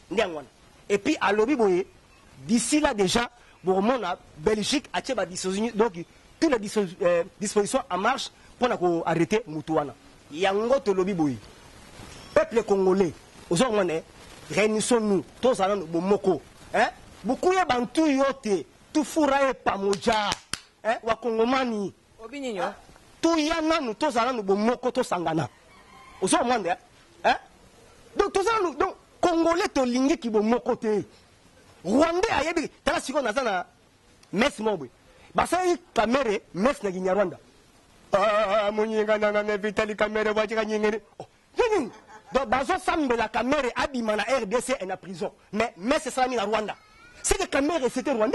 Et puis à l'obi boy d'ici là déjà bon a Belgique a tcheba disposition donc toutes les dispositions en marche pour arrêter Moutouana. Yango to lobby boy. Peuple congolais, aujourd'hui, réunissons-nous, tous allons au Moko. Beaucoup de bantu yote, tout fourrae pamoja, wa Congomani. Obinigno. Tout yana nous tous allons au Moko, tous sangana. Aujourd'hui, donc tous allons donc Congolais to lingi qui au Moko te. Rwandais ayebi, tala siko nazana mes mobwe. Basai kamere mes na Kinyarwanda. Munyinga na vitali kamere wajika nyingere. Donc bazo sambe la kamere abima na RDC et na prison. Mais c'est ça na Rwanda. C'est que kamere c'était Rwandais.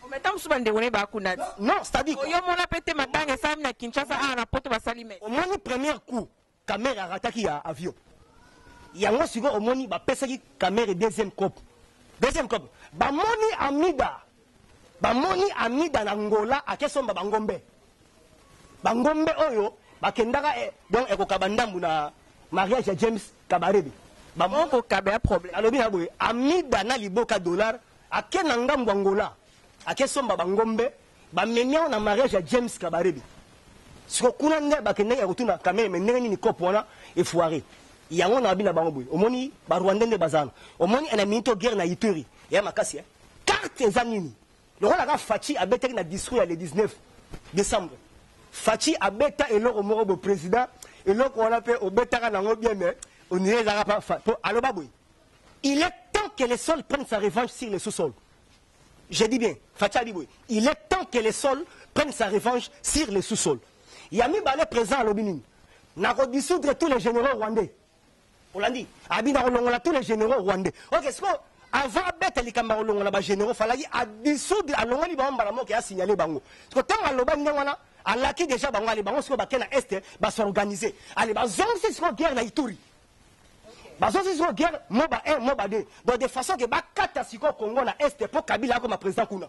Non, c'est-à-dire yo mona pete matanga sam na Kinshasa na poto basali mais. Au moins premier coup, kamere arataki ya avion. Yango siko au moni ba pesaki kamere deuxième cop. Deuxième cop. Ba moni amida na Angola akesomba bangombe. Bangombe oyo bakendaka donc ekokabandambu na mariage ya James Kabarebe. Bamoko kabe problème. Alobi na boye amida na liboka dollar akena ngambu Angola. Akesomba bangombe bamenya na mariage ya James Kabarebe. Siko kuna nde bakendeka kutuna kamere menenge ni kopo wana efoiré. Yango na bina bango boye. Omoni ba Rwandais nde bazana. Omoni ana minito guerre na Ituri. Ya makasi carte ezanini. Le roi la Fachi a bêté na discours le 19 décembre. Fachi a bêté et l'or au moro président et l'or on a fait au bêta na bien mais on ne les pas pour alobaboui. Il est temps que les sols prennent sa revanche sur les sous-sols. Je dis bien, Fachi a dit oui. Il est temps que les sols prennent sa revanche sur les sous-sols. Yami Balé présent à l'Obinin. N'a pas dissoudre tous les généraux rwandais. On l'a dit. Abina Olongola tous les généraux rwandais. Ok, est-ce que avant bête les camarades Olongola généraux, fallait à dissoudre à Longoli Bamba qui a signalé Bango. Parce que tant à l'Oban à l'acquis déjà Bango, les Bangos, Bakena Est, va s'organiser. Allez, Bazon, c'est ce qu'on guerre la Ituri. Bazon, c'est ce qu'on guerre, Moba 1, Moba 2. Donc, de façon que Bakata Siko Congo na Est pour Kabila comme président Kuna.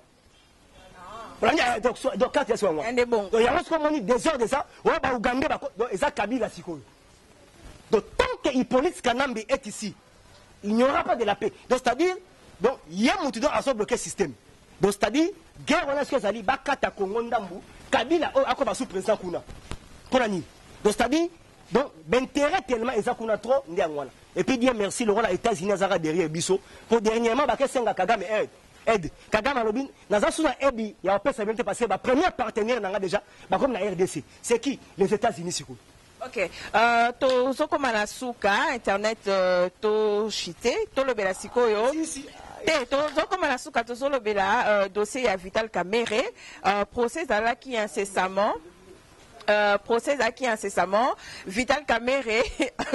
Donc, quand il y a bon. Donc, il y a ce des heures de ça, on va Ougandais, donc, et ça Kabila Siko. Donc, tant que Hippolyte Kanambe est ici, il n'y aura pas de la paix. Donc, c'est-à-dire, donc, il y a un moutidon à son bloqué système. Donc, c'est-à-dire, guerre, on a ce que ça dit, Bakata Congo Ndambu, Kabila, a comme sous président Kuna. Donc, c'est-à-dire, donc, l'intérêt tellement, ils ont trop, et puis, dire merci, le roi des États-Unis, Zara derrière Bisso, pour dernièrement, Senga Kagame aide. Kagame Alobin, Nazasuna Ebi, il y a un peu ça vient de passer, premier partenaire, déjà, comme la RDC. C'est qui? Les États-Unis, c'est quoi? Ok. To comme la souka, internet, to chité, to le bela sikoyo. To comme la souka, to le bela dossier à Vital Kamerhe, procès à la qui incessamment. Vital Kamerhe.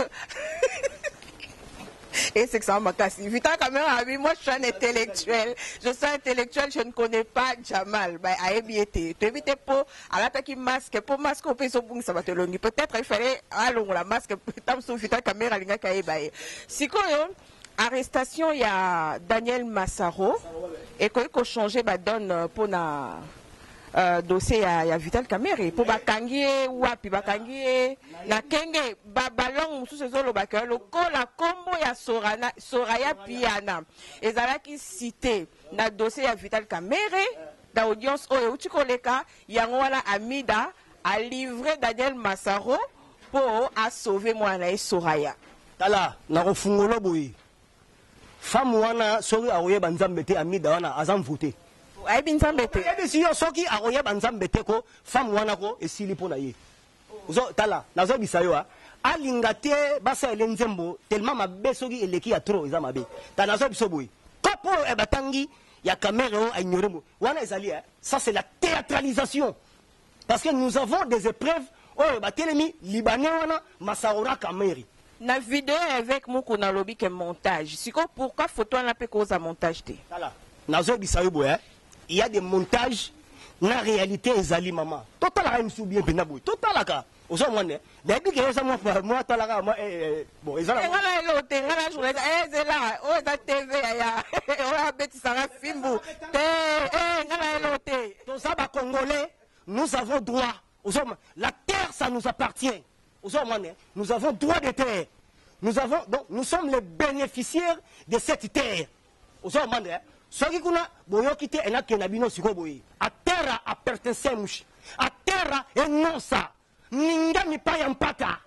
Et c'est que ça m'a cassé. Vital Kamerhe, moi je suis un intellectuel. Je suis intellectuel, je ne connais pas Jamal. Bah, à ébiété. Tu évites pour, à l'attaque masque, pour masque, on peut se bouger, ça va te longuer. Peut-être il fallait, allons, la masque, tam sous Vital Kamerhe, l'inga kaye. Si quoi, arrestation, il y a Daniel Massaro. Et quand il a changé, bah, donne pour na, dossier ya Vital Kamerhe pour bakangi wapi bakangi na kenge babalong mususu zolo bakalo la combo ya Soraya Piana ezalaki cité na dossier ya Vital Kamerhe da audience oyo utikoleka yango wana Amida a livré Daniel Massaro pour a sauver mwana e Soraya tala na kofungolo boyi femme wana sori aroye banzambe te Amida wana azam voter ay bin zambete et si yo soki aroye banzambete ko femme wana ko esili pona ye uzo tala nazo bisayo alingate basa ele nzembo tellement mabe soki eleki ya trop eza mabe ta nazo biso boy kopo e batangi ya caméra a ignorer mo wana ezali ça c'est la théâtralisation parce que nous avons des épreuves oh batelemi libanais wana Massaora Kamerhe na vidéo avec moko na lobby que montage siko pourquoi photo na pe cause à montage te tala nazo bisayo boy il y a des montages, la réalité est zali maman. Total la reine soubien benabou. Total la ka. Oso mwane. Depuis que ça moi talaka moi bon ezala. Ngala lote ngala journée zela o za TV ya. O beti sara fimbu. Ngala lote. Tout ça ba congolais, nous avons droit. Oso la terre ça nous appartient. Oso mwane. Nous avons droit de terre. Nous sommes les bénéficiaires de cette terre. Oso mwane. Soki kuna boyoki te ena kenabino siko boyi a terra appartient mushi a terra e nosa ninga mi pa ya mpata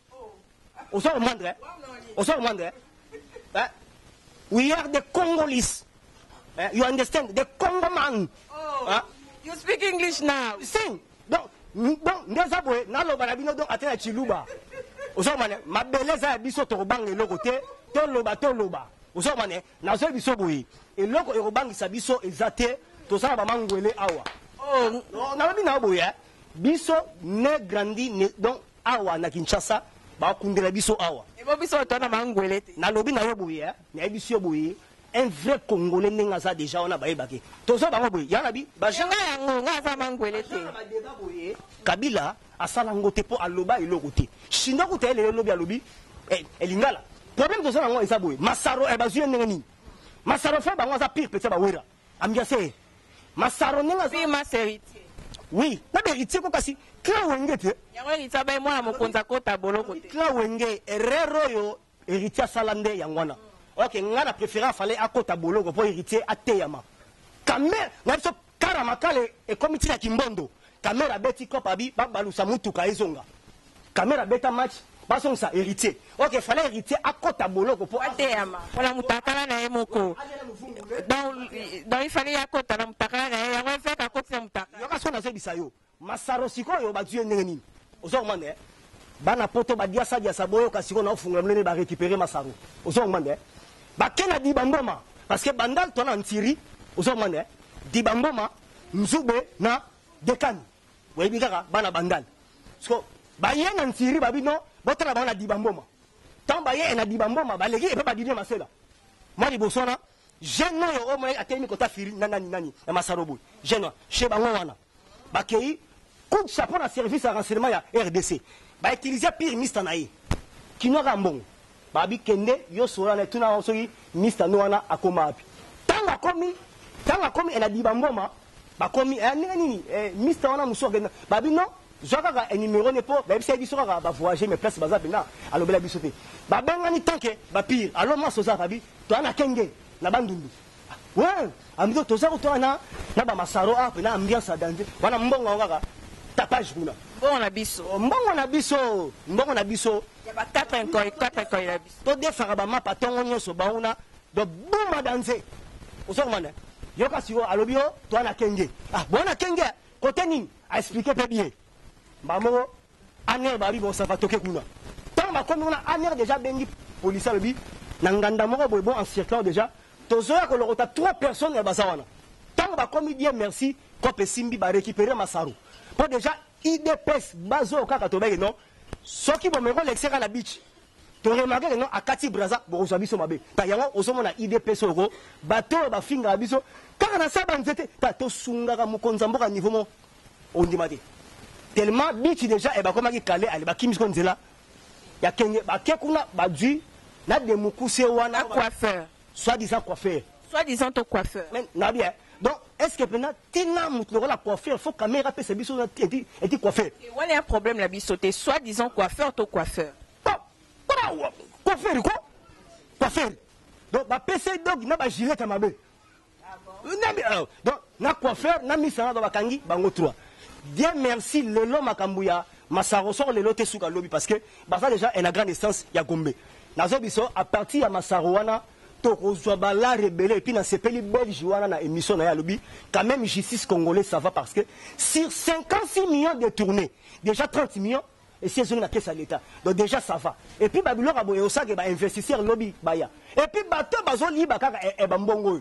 oso mandre we are the Congolese you understand the Congo man you speak English now sing donc ndeza boye na loba na bino donc atena chiluba oso mane mabeleza ya biso to bange lokote to loba oso mane na zo biso boye et loko erobangisa biso ezate to sala ba mangwele awa na bina boye biso ne grandi ne donc awa na Kinshasa ba kundela biso awa e bo biso to na mangwele te na lobi na yo boye na biso boye un vrai Congolais nenga za déjà on a baebake to so ba boye yana bi ba janga yango nga za mangwele te ba débat boye Kabila asala ngote po aloba eloko te shinda ko tele lobi alobi elingala problème to so ngo eza boye Massaro e bazuye nengani Massaro fait bango za pire peut-être ba wera ambiance Massaro nenga za ma héritier oui na héritier ko kasi kla wenge te yango héritier ba mwana mokonza kota boloko te kla wenge erreur yo héritier salande yangwana OK ngana préférer fallait akota boloko pour héritier ateyama kamera ngaso karama kale e comité ya Kimbondo kamera beti kopa bi babalusa mutuka ezonga kamera beta match Basons ça héritier. OK, fallait héritier à kota boloko pour ateyama. Wala mutakala na yemoko. Donc il fallait à kota na mutakala na yango fait à kota na mutakala. Yoka sona zo bisayo. Massaro siko yo ba dieu nengeni. Ozo mande. Bana poto ba dia sa boyo ka siko na ofunga mlene ba récupérer Massaro. Ozo mande. Ba kena di bamboma parce que bandal tona ntiri. Ozo mande. Di bamboma mzube na dekani. Webi kaka bana bandal. parce que ba yé na ntiri ba bino botala ba na dibamboma tant ba yé na dibamboma ba legi e pe ba didi masela moi libosona jeune yo o mo atemi kota firi nani na masarobo jeune chez ba wana ba kei coup de chapeau na service à renseignement ya RDC ba utiliser pire mista na ye kino ga mbongo ba bi kende yo sora na tuna on soki mista no wana akoma api tanga komi ena dibamboma ba komi nini mista wana muso ga ba bi non Joaka un numéro n'est pas, même si elle dit ça, va voyager mes places bazar bena, alors bela bisoté. Ba bengani tanke, ba pire, alors moi soza babi, toi na kenge, na bandundu. Ouais, amido toza ko na ba masaro a na ambiance danger. Wana mbongo ngaka tapage kuna. Mbongo na biso. Ya ba 4 encore la biso. To defara ba mapa tongo nyoso ba una do buma danser. Osomane. Yoka siwo alobio, toi na kenge. Ah, bona kenge, côté nini, a expliquer peu bien. Maman, aner bari bon ça va toquer kuna. Tant ma comme on a aner déjà bengi police le bi, nanganda moko bon en circulant déjà. Tozoya ko lorota 3 personnes ya basawana. Tant ba comme dire merci, ko pesimbi ba récupérer Masaru. Pour déjà IDPS bazo kaka to non. Soki bo meko l'exera la beach. To remarquer non akati braza bo ozabiso mabe. Ta yango osomo na IDPS oko, bato ba finga biso. Kaka na saba nzete, ta to sunga ka mukonza mboka niveau mo. On dit mate. Tellement bichi déjà et ba koma ki kale ali ba kimis ko nzela ya kenge ba kekuna ba dui na de mukuse wana coiffeur soi-disant ton coiffeur mais na bien donc est-ce que maintenant tina mutlo la coiffeur faut caméra pe biso na et coiffeur et wala un problème la bisoté soi-disant coiffeur ton coiffeur coiffeur quoi coiffeur donc ba PC dog na ba gilet mabe donc na coiffeur na misana ba kangi bango 3. Bien merci lelo makambuya Masaro sort lelo te suka lobi parce que ça déjà une grande essence ya Gombe. Nazo biso à partir ya Masaro wana to kozwa bala rebelle et puis na sepeli belge wana na émission na ya lobi quand même justice congolais ça va parce que sur 56 millions de tournées déjà 30 millions et c'est une caisse à l'état. Donc déjà ça va. Et puis Babylone a boye osaka ba investisseur lobby baya. Et puis bato bazo liba kaka e bambongo.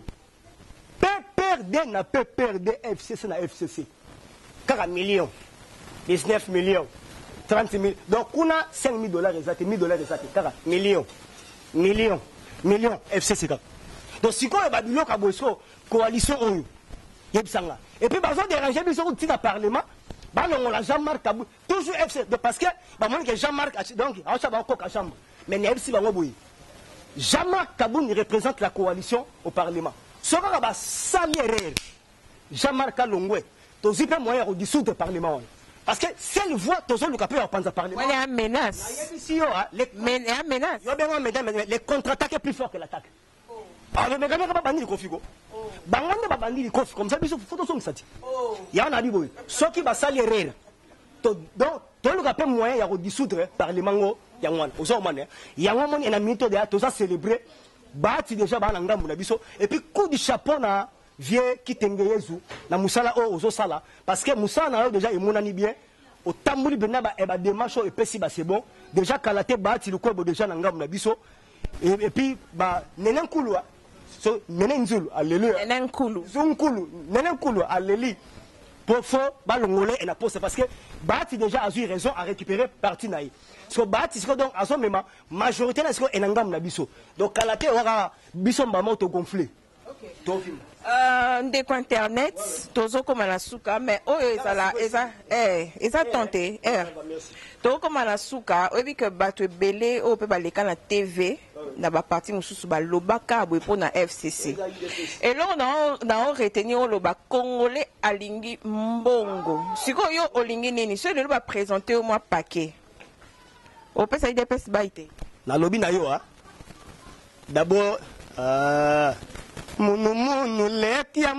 PPRD na PPRD FCC na FCC. 40 millions, 19 millions, 30 millions. Donc, on a 5 000 $, 1 000 $, 40 millions, FCC. Donc, si on a une coalition, et puis, on a dérangé le Parlement, on a Jean-Marc Kabou, toujours FCC. Parce que, Jean-Marc, donc, on a encore la chambre. Mais FCC, Jean-Marc Kabou représente la coalition au Parlement. Ce qu'on a salé, Jean-Marc Longwe. Tous les moyens de dissoudre le Parlement. Parce que si elle voit, tous les capés à le Parlement. Il y a une menace. Mais il y a une menace. Les contre-attaques est plus fort que l'attaque. Alors, mais quand même, pas bandit le Kofigo. Bangan ne pas bandit le Kofi. Comme ça, il faut que ça. Il y a un avis. Ce qui va salir. Donc, tous les capés moyens de dissoudre le Parlement. Il y a un moment. Il y a un moment, il y a un minute de tous à célébrer. Bati déjà, et puis, coup de chapeau, na. Vieux qui tengeyezu na musala o ozo sala parce que musala na déjà emonani bien au tambuli bena ba eba démarche et pesi ba c'est bon déjà kalate ba ti le ko déjà na ngam na biso et puis ba nenenkulu so nenenzulu alléluia nenenkulu alléluia pour fo ba longolé et la pose parce que ba ti déjà a eu raison à récupérer partie naï so ba ti so donc à son moment majorité na so enangam na biso donc kalate ora biso ba moto gonflé OK ndeko internet tozo koma na suka mais oyo eza tenté tozo koma na suka oyebi ke bato ebele oyo mpe baleka na TV na baparti mosusu balobaka boye mpo na FCC eloko na o retenir oloba congolais alingi mbongo sikoyo yo olingi nini so lelo baprésente yo mwa paquet opesa IDPS bai te nalobi na yo d'abord Munu lekia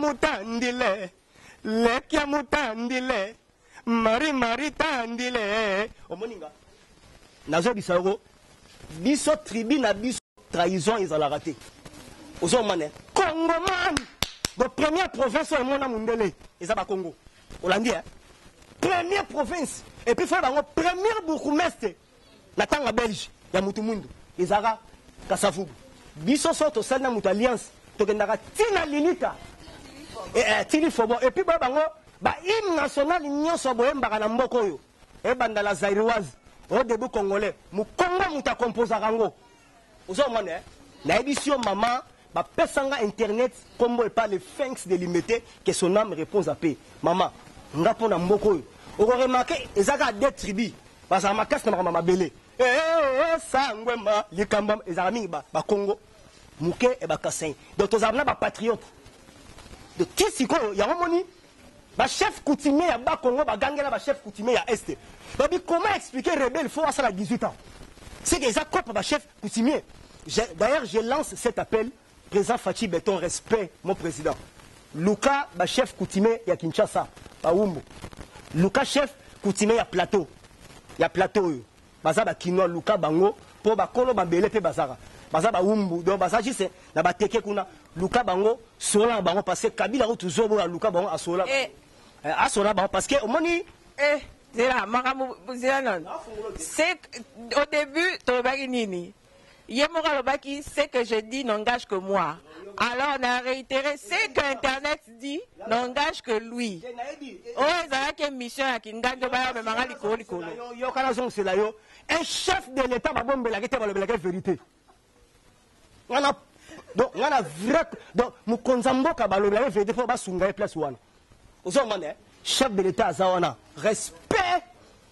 mutandile mari tandile omoninga nazo bisaro biso tribu na biso trahison ezala raté ozo mané Congo man de première province au mona mundele ezaba Congo Hollandi première province et puis faire bango première bourgmestre na tanga Belge ya mutu mundu ezara Kasavubu biso soto sana mutu alliance tokendaka tina lilita tili fobo et puis bango ba hymne national nyonso boyembaka na mboko oyo et banda la zairoise au début congolais mu Congo muta composa rango ozo mane na édition maman ba pesanga internet comme elle parle thanks de limité que son âme répond à paix maman nga pona mboko o remarquer ezaka des tribus parce que makasi na mama belé sangwema likamba ezaka mingi ba Congo muke e ba kasin donc tozabna ba patriote de qui siko ya romoni ba chef coutumier ya ba Congo ba gangela ba chef coutumier ya est babi comment expliquer rebelle faut à ça à 18 ans c'est que ça coupe ba chef coutumier d'ailleurs je lance cet appel président Fachi Beton respect mon président Luka ba chef coutumier ya Kinshasa ba Wumbu Luka chef coutumier ya plateau baza ba kino Luka bango po ba kolo ba belé pe bazara baza ba Wumbu donc baza juste na ba teke kuna Luka bango sola bango parce que Kabila ko toujours bo Luka bango asola asola bango parce que au moni c'est là makamu non c'est au début tobaki nini Yemora Lobaki, c'est que je dis n'engage que moi. Alors on a réitéré, c'est que Internet dit n'engage que lui. Oh, il y a une mission à Kinganjo, un chef de l'État va bomber la vérité. Donc, on a vrai. Donc, nous consommons la vérité pour que place one. Chef de l'État, respect.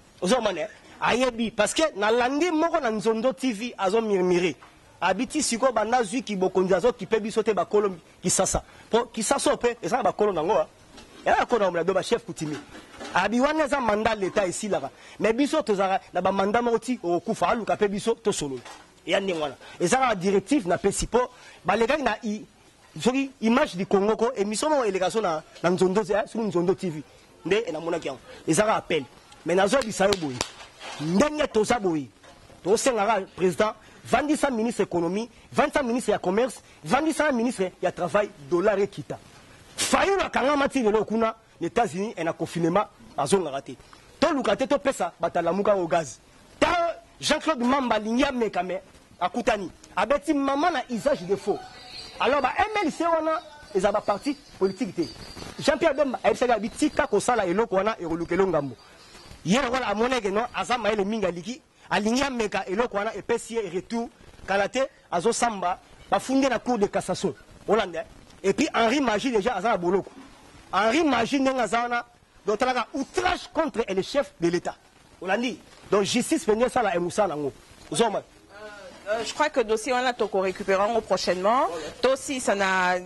Ayebi parce que na landi moko na Nzondo TV azo mirmiri abiti siko banda zui ki bokonzi azo ki pe biso te ba kolo kisasa po kisasa pe eza ba kolo nango ya ko na mlado ba chef coutumier abi wana za mandat l'état ici là mais biso tozara na ba mandat moti okufa aluka pe biso to solo ya ni mwana eza la directive na pesipo ba lega na soki image du Congo ko émission mo élégation na Nzondo sur Nzondo TV nde na mona kian eza la appel mais nazo bisayo boy ndenge tozaboyi tosengaka président 25 ministre économie 25 ministre ya commerce 25 ministre ya travail dollar ekita fayula kanga mati lelo kuna les États-Unis et na confinement azongaka te toluka te topesa batalamuka au gaz ta Jean-Claude Mamba linya mekame akutani abeti mama na usage de faux alors ba MLC wana ezaba parti politique te Jean-Pierre Bemba ayebisaka bitika kosala eloko wana erolukelo ngambo hier voilà amoneke non azama ele minga liki alinya meka eloko wana epesi retour kalate azo samba bafunde na cour de cassation Hollande et puis Henri Magie déjà azana boloko Henri Magie ngazana donc talaka outrage contre le chef de l'État Hollande donc justice venir ça la emusa nango zoma. Je crois que le dossier, on a tout récupéré prochainement. Aussi, ça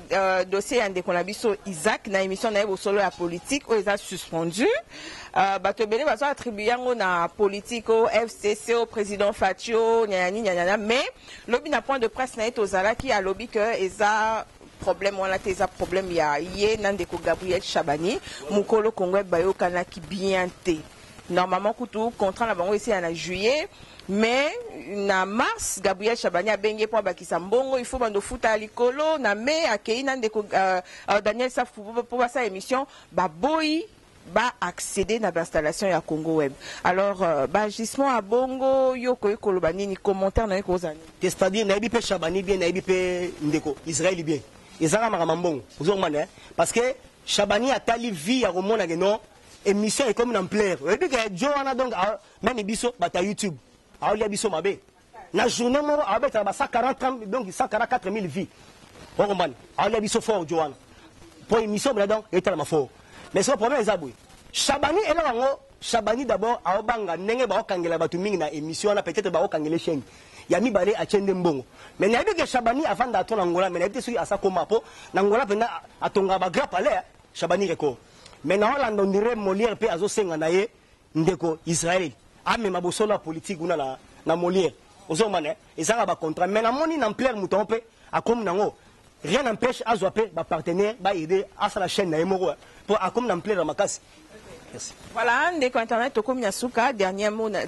a dossier un déconabiso Isaac, na émission na au solo la politique, où ils ont suspendu. Batobele va attribuer na politique au FCC au président Fatio, mais lobby n'a point de presse na aux ala qui a lobby que ils a problème on a des problèmes il y a Nandeko Gabriel Chabani, Mukolo Kongwe Bayo Kana qui bien té. Normalement, couteau contrat la banque ici en juillet. Mais na mars Gabriel Chabani a bengue pour bakisa mbongo il faut bando futa alikolo na me akeina ndeko Daniel Safou pour sa émission ba boy ba accéder na installation ya Congo Web alors ba gisement à bongo yoko ekoloba nini commentaire na ekozani c'est-à-dire na ebi pe Chabani bien na ebi pe ndeko Israël bien ezaka makama mbongo uzomana parce que Chabani atali vie ya romona que non émission est comme une ampleur et puis que Joana donc même biso bata YouTube aolia biso mabe na journée moko abeta ba 140 donc 144 000 vies romane aolia biso fort Joana pour émission là donc et tellement fort mais ce problème ezaboué Chabani et là Chabani d'abord aobanga ndenge ba okangela batu mingi na émission na peut-être ba okangela chaîne ya mibale a chende mbongo mais na bi que Chabani avant d'atteindre Angola mais na bi soki asa koma po na Angola pena atonga ba grand palais Chabani record mais na Hollande on dirait Molière pe azo senga na ye ndeko Israël amema bosolo politique una na Molière ozomane ezanga ba contrat mais na moni na plaire mouton pe akom nango rien n'empêche azope ba partenaire ba aider à la chaîne na emoro pour akom na plaire makasi. Merci. Voilà, ndeko internet Tokom Nyasuka, dernier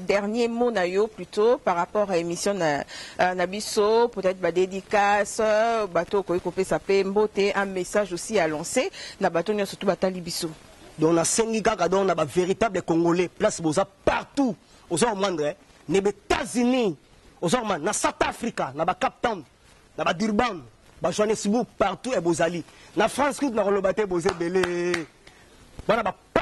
mot na yo plutôt par rapport à l'émission na biso, peut-être ba dédicace, bato ko ekopé sapé mbote, un message aussi à lancer na bato nyo surtout batali biso. Donc na sengi kaka donc na ba véritable congolais place boza partout aux Rwanda ne be États-Unis aux Rwanda na South Africa na ba Cape Town na ba Durban ba Johannesburg partout et bozali na France na rolobate bozé belé bana ba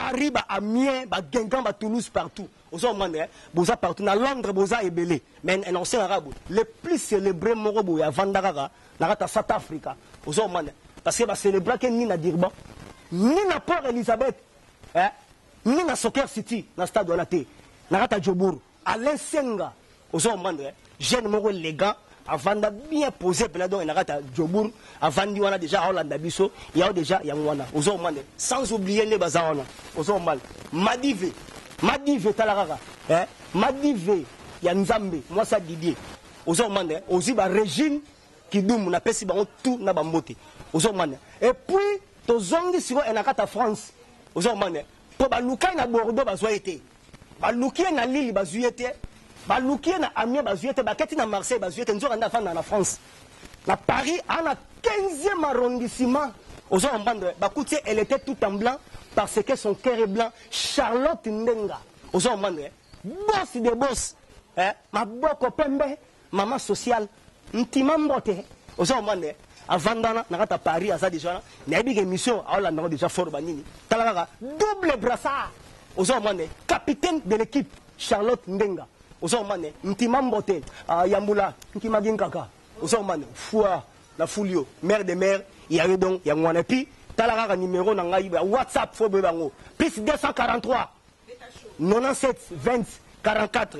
Paris, Amiens, Guingamp, Toulouse, partout. Vous avez Boza partout. Dans Londres, Boza et Belé. Mais un ancien arabe. Le plus célébré, Morobo, il y a Vandaraga, dans South Africa. Vous avez parce que va célébrer que ni na Dirban, ni na Port Elizabeth, ni na Soccer City, dans le stade de la T, na Djobour, Alain Senga. Vous avez jeune Moro élégant. Avant de bien poser Peladon et Narata Djobour, avant d'y avoir déjà Hollande Bisso, il y a déjà Yangwana. Sans oublier les Bazarana. Madive, Madive Talarara, Madive, Yanzambe, moi ça Didier. Aux hommes, aussi régime qui doum, on appelle si tout n'a pas moté. Aux hommes, et puis, tous hommes qui sont en France, aux hommes, pour Balouka na Bordeaux, Bazoyete, Balouki na Lille, Bazoyete. Balouki na Amiens bazuete baketi na Marseille bazuete nzo anda fanda na France na Paris à 15e arrondissement aux Ombandre bakuti elle était tout en blanc parce que son cœur est blanc Charlotte Ndenga aux Ombandre boss de boss ma boko pembe maman sociale ntima mbote aux Ombandre avant na kata Paris asa déjà na bi émission a la déjà fort banini talaka double brassard aux Ombandre capitaine de l'équipe Charlotte Ndenga. Osomane, Ntimambote, Yambula, Ntimaginkaka, Osomane, Foua, la Foulio, mère de mère, il y a eu donc, il y a un épi, Talara numéro dans WhatsApp, faut bebango, plus 243, 97, 20, 44,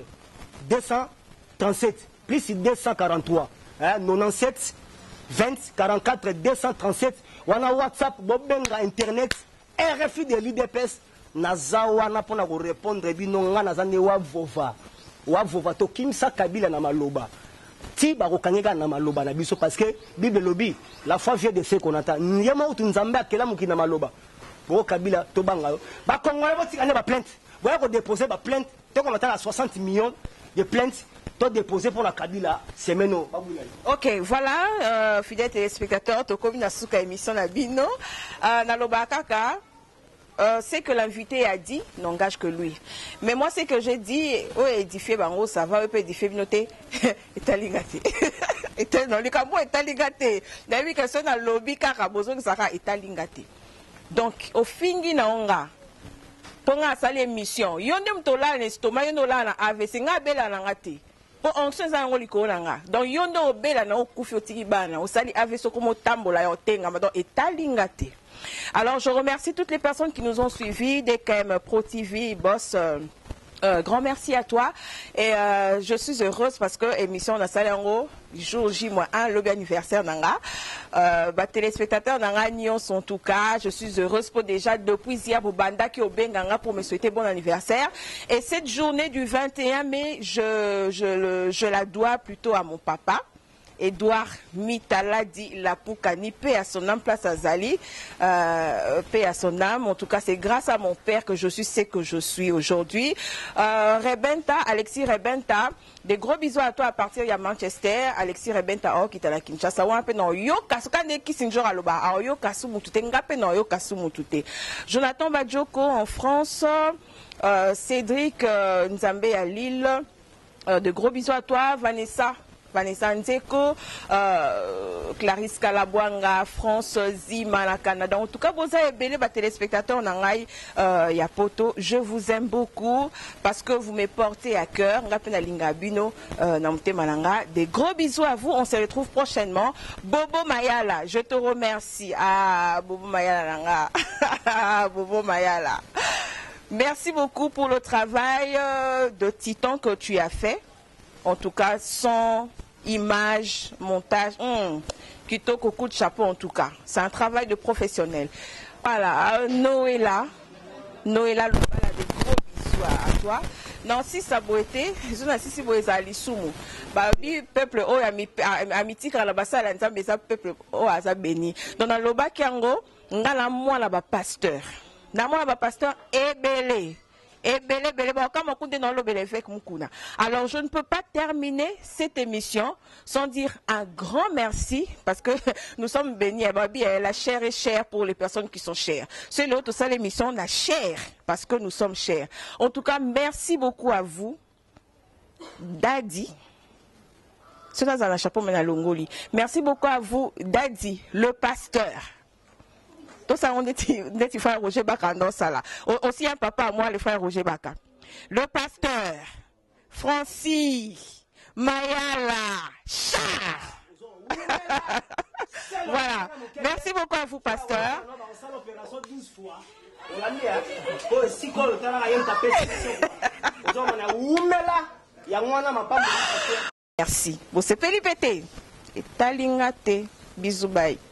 237, plus 243, 97, 20, 44, 237, on a WhatsApp, Bobenga, Internet, RFI de l'IDPS, Nazawana pour nous répondre, Binonga, Nazane Wavova. Wavova to kimsa kabila na maloba ti bakokangeka na maloba na biso parce que Bible lobby la foi vient de ce qu'on entend nyama utu nzambe akela mukina maloba bo kabila to banga ba congolais bo tikane ba plainte boya ko déposer ba plainte to ko matala 60 millions de plaintes to déposer pour la kabila semeno. OK, voilà fidèles téléspectateurs to komi na suka émission na bino na loba kaka. C'est que l'invité a dit n'engage que lui. Mais moi, c'est que j'ai dit, oh, édifié, bango, ça va, on peut édifier, noter, étaligate. Non, le camo étaligate. D'ailleurs, que c'est dans le lobby, car à besoin que ça va étaligate. Donc, au fin de l'année, pour la l'émission, yon dem tola l'estomac, yon tola na AVC, nga bela na ngate. Pour on se zan ngoli ko nga. Donc, yon do bela na okufi otibana, o sali AVC comme tambola yo tenga, donc étaligate. Alors, je remercie toutes les personnes qui nous ont suivis, DKM Pro TV, Boss. Grand merci à toi. Et je suis heureuse parce que l'émission na Salengo, jour J-1, le anniversaire nanga. Téléspectateurs nanga Nyon sont en tout cas. Je suis heureuse pour déjà depuis hier pour Banda qui au Benganga pour me souhaiter bon anniversaire. Et cette journée du 21 mai, je la dois plutôt à mon papa. Edouard Mitala dit la Poukani, paix à son âme, place à Zali, paix à son âme. En tout cas, c'est grâce à mon père que je suis ce que je suis aujourd'hui. Rebenta, Alexis Rebenta, des gros bisous à toi à partir de Manchester. Alexis Rebenta, oh, qui t'a la Kinshasa, ou un peu non, yo, kasukane qui sinjora aloba, yo, kasu mutute, ngape non, yo, kasu mutute. Jonathan Badjoko en France, Cédric Nzambe à Lille, de gros bisous à toi, Vanessa Nzeko, Clarisse Kalabwanga, France, Zima, la Canada. En tout cas, vous avez belé, téléspectateurs, Yapoto. Je vous aime beaucoup parce que vous me portez à cœur. Des gros bisous à vous. On se retrouve prochainement. Bobo Mayala, je te remercie. Ah, Bobo Mayala. Bobo Mayala. Merci beaucoup pour le travail de titan que tu as fait. En tout cas, son image, montage, Kito coup de chapeau en tout cas. C'est un travail de professionnel. Voilà, Noëlla, des gros bisous à toi. Nancy Saboete, je n'ai si vous allez soumu. Babi peuple oh amiti kala basa la nzambe sa peuple oh aza béni. Donc dans le bas kiango, ngala moi là bas pasteur. Na moi là bas pasteur ebele. Alors, je ne peux pas terminer cette émission sans dire un grand merci parce que nous sommes bénis. La chair est chère pour les personnes qui sont chères. C'est l'autre, ça l'émission, la chair, parce que nous sommes chers. En tout cas, merci beaucoup à vous, Daddy. C'est dans un chapeau, mais à Longoli. Merci beaucoup à vous, Daddy, le pasteur. Tout ça, on est frère Roger Baka dans ça là. Aussi un papa à moi, le frère Roger Baka. Le pasteur, Francis, Mayala, Charles. Voilà. Merci beaucoup à vous, pasteur. Merci. Vous c'est Felipe. Et Talingate. Bisous, bye.